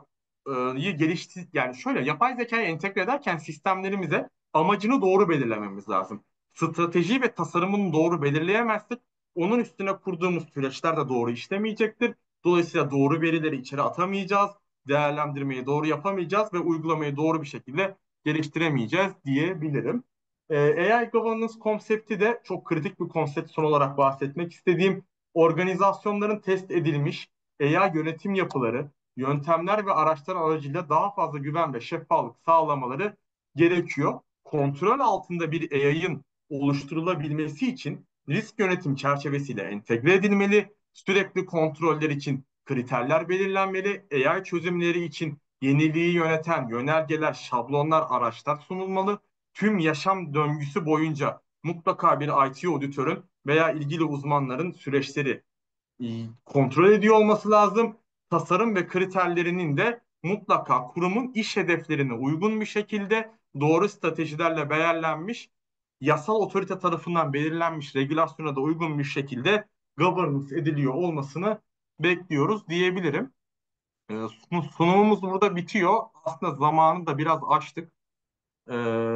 zekayı geliştir, yani şöyle yapay zekayı entegre ederken sistemlerimize amacını doğru belirlememiz lazım. Strateji ve tasarımını doğru belirleyemezsek onun üstüne kurduğumuz süreçler de doğru işlemeyecektir. Dolayısıyla doğru verileri içeri atamayacağız, değerlendirmeyi doğru yapamayacağız ve uygulamayı doğru bir şekilde geliştiremeyeceğiz diyebilirim. Ee, A I governance konsepti de çok kritik bir konsept, son olarak bahsetmek istediğim. Organizasyonların test edilmiş A I yönetim yapıları, yöntemler ve araçlar aracılığıyla daha fazla güven ve şeffaflık sağlamaları gerekiyor. Kontrol altında bir A I'ın oluşturulabilmesi için risk yönetim çerçevesiyle entegre edilmeli, sürekli kontroller için kriterler belirlenmeli, A I çözümleri için yeniliği yöneten yönergeler, şablonlar, araçlar sunulmalı. Tüm yaşam döngüsü boyunca mutlaka bir I T auditörün veya ilgili uzmanların süreçleri e, kontrol ediyor olması lazım. Tasarım ve kriterlerinin de mutlaka kurumun iş hedeflerine uygun bir şekilde doğru stratejilerle belirlenmiş, yasal otorite tarafından belirlenmiş regülasyona da uygun bir şekilde governance ediliyor olmasını bekliyoruz diyebilirim. E, sun- sunumumuz burada bitiyor. Aslında zamanı da biraz açtık. E,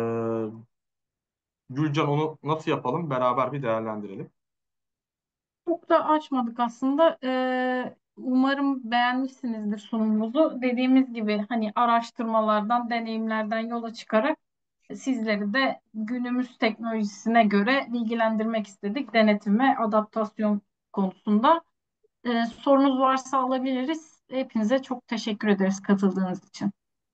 Gülcan, onu nasıl yapalım? Beraber bir değerlendirelim. Çok da açmadık aslında. Ee, umarım beğenmişsinizdir sunumumuzu. Dediğimiz gibi hani araştırmalardan, deneyimlerden yola çıkarak sizleri de günümüz teknolojisine göre bilgilendirmek istedik. Denetim ve adaptasyon konusunda. Ee, sorunuz varsa alabiliriz. Hepinize çok teşekkür ederiz katıldığınız için.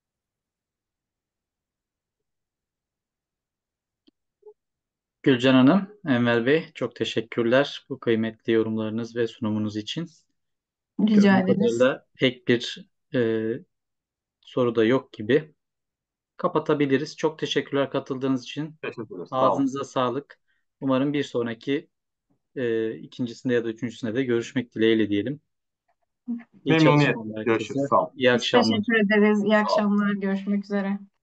Gülcan Hanım, Enver Bey çok teşekkürler bu kıymetli yorumlarınız ve sunumunuz için. Rica Gördüğüm ederiz. kadarıyla pek bir e, soru da yok gibi. Kapatabiliriz. Çok teşekkürler katıldığınız için. Teşekkür ederiz. Sağ olun. Ağzınıza sağlık. Umarım bir sonraki e, ikincisinde ya da üçüncüsünde de görüşmek dileğiyle diyelim. İyi Memnuniyetle. çalışmalar herkese. Görüşürüz. Sağ olun. İyi Biz akşamlar. teşekkür ederiz. İyi Sağ olun. akşamlar. Görüşmek üzere.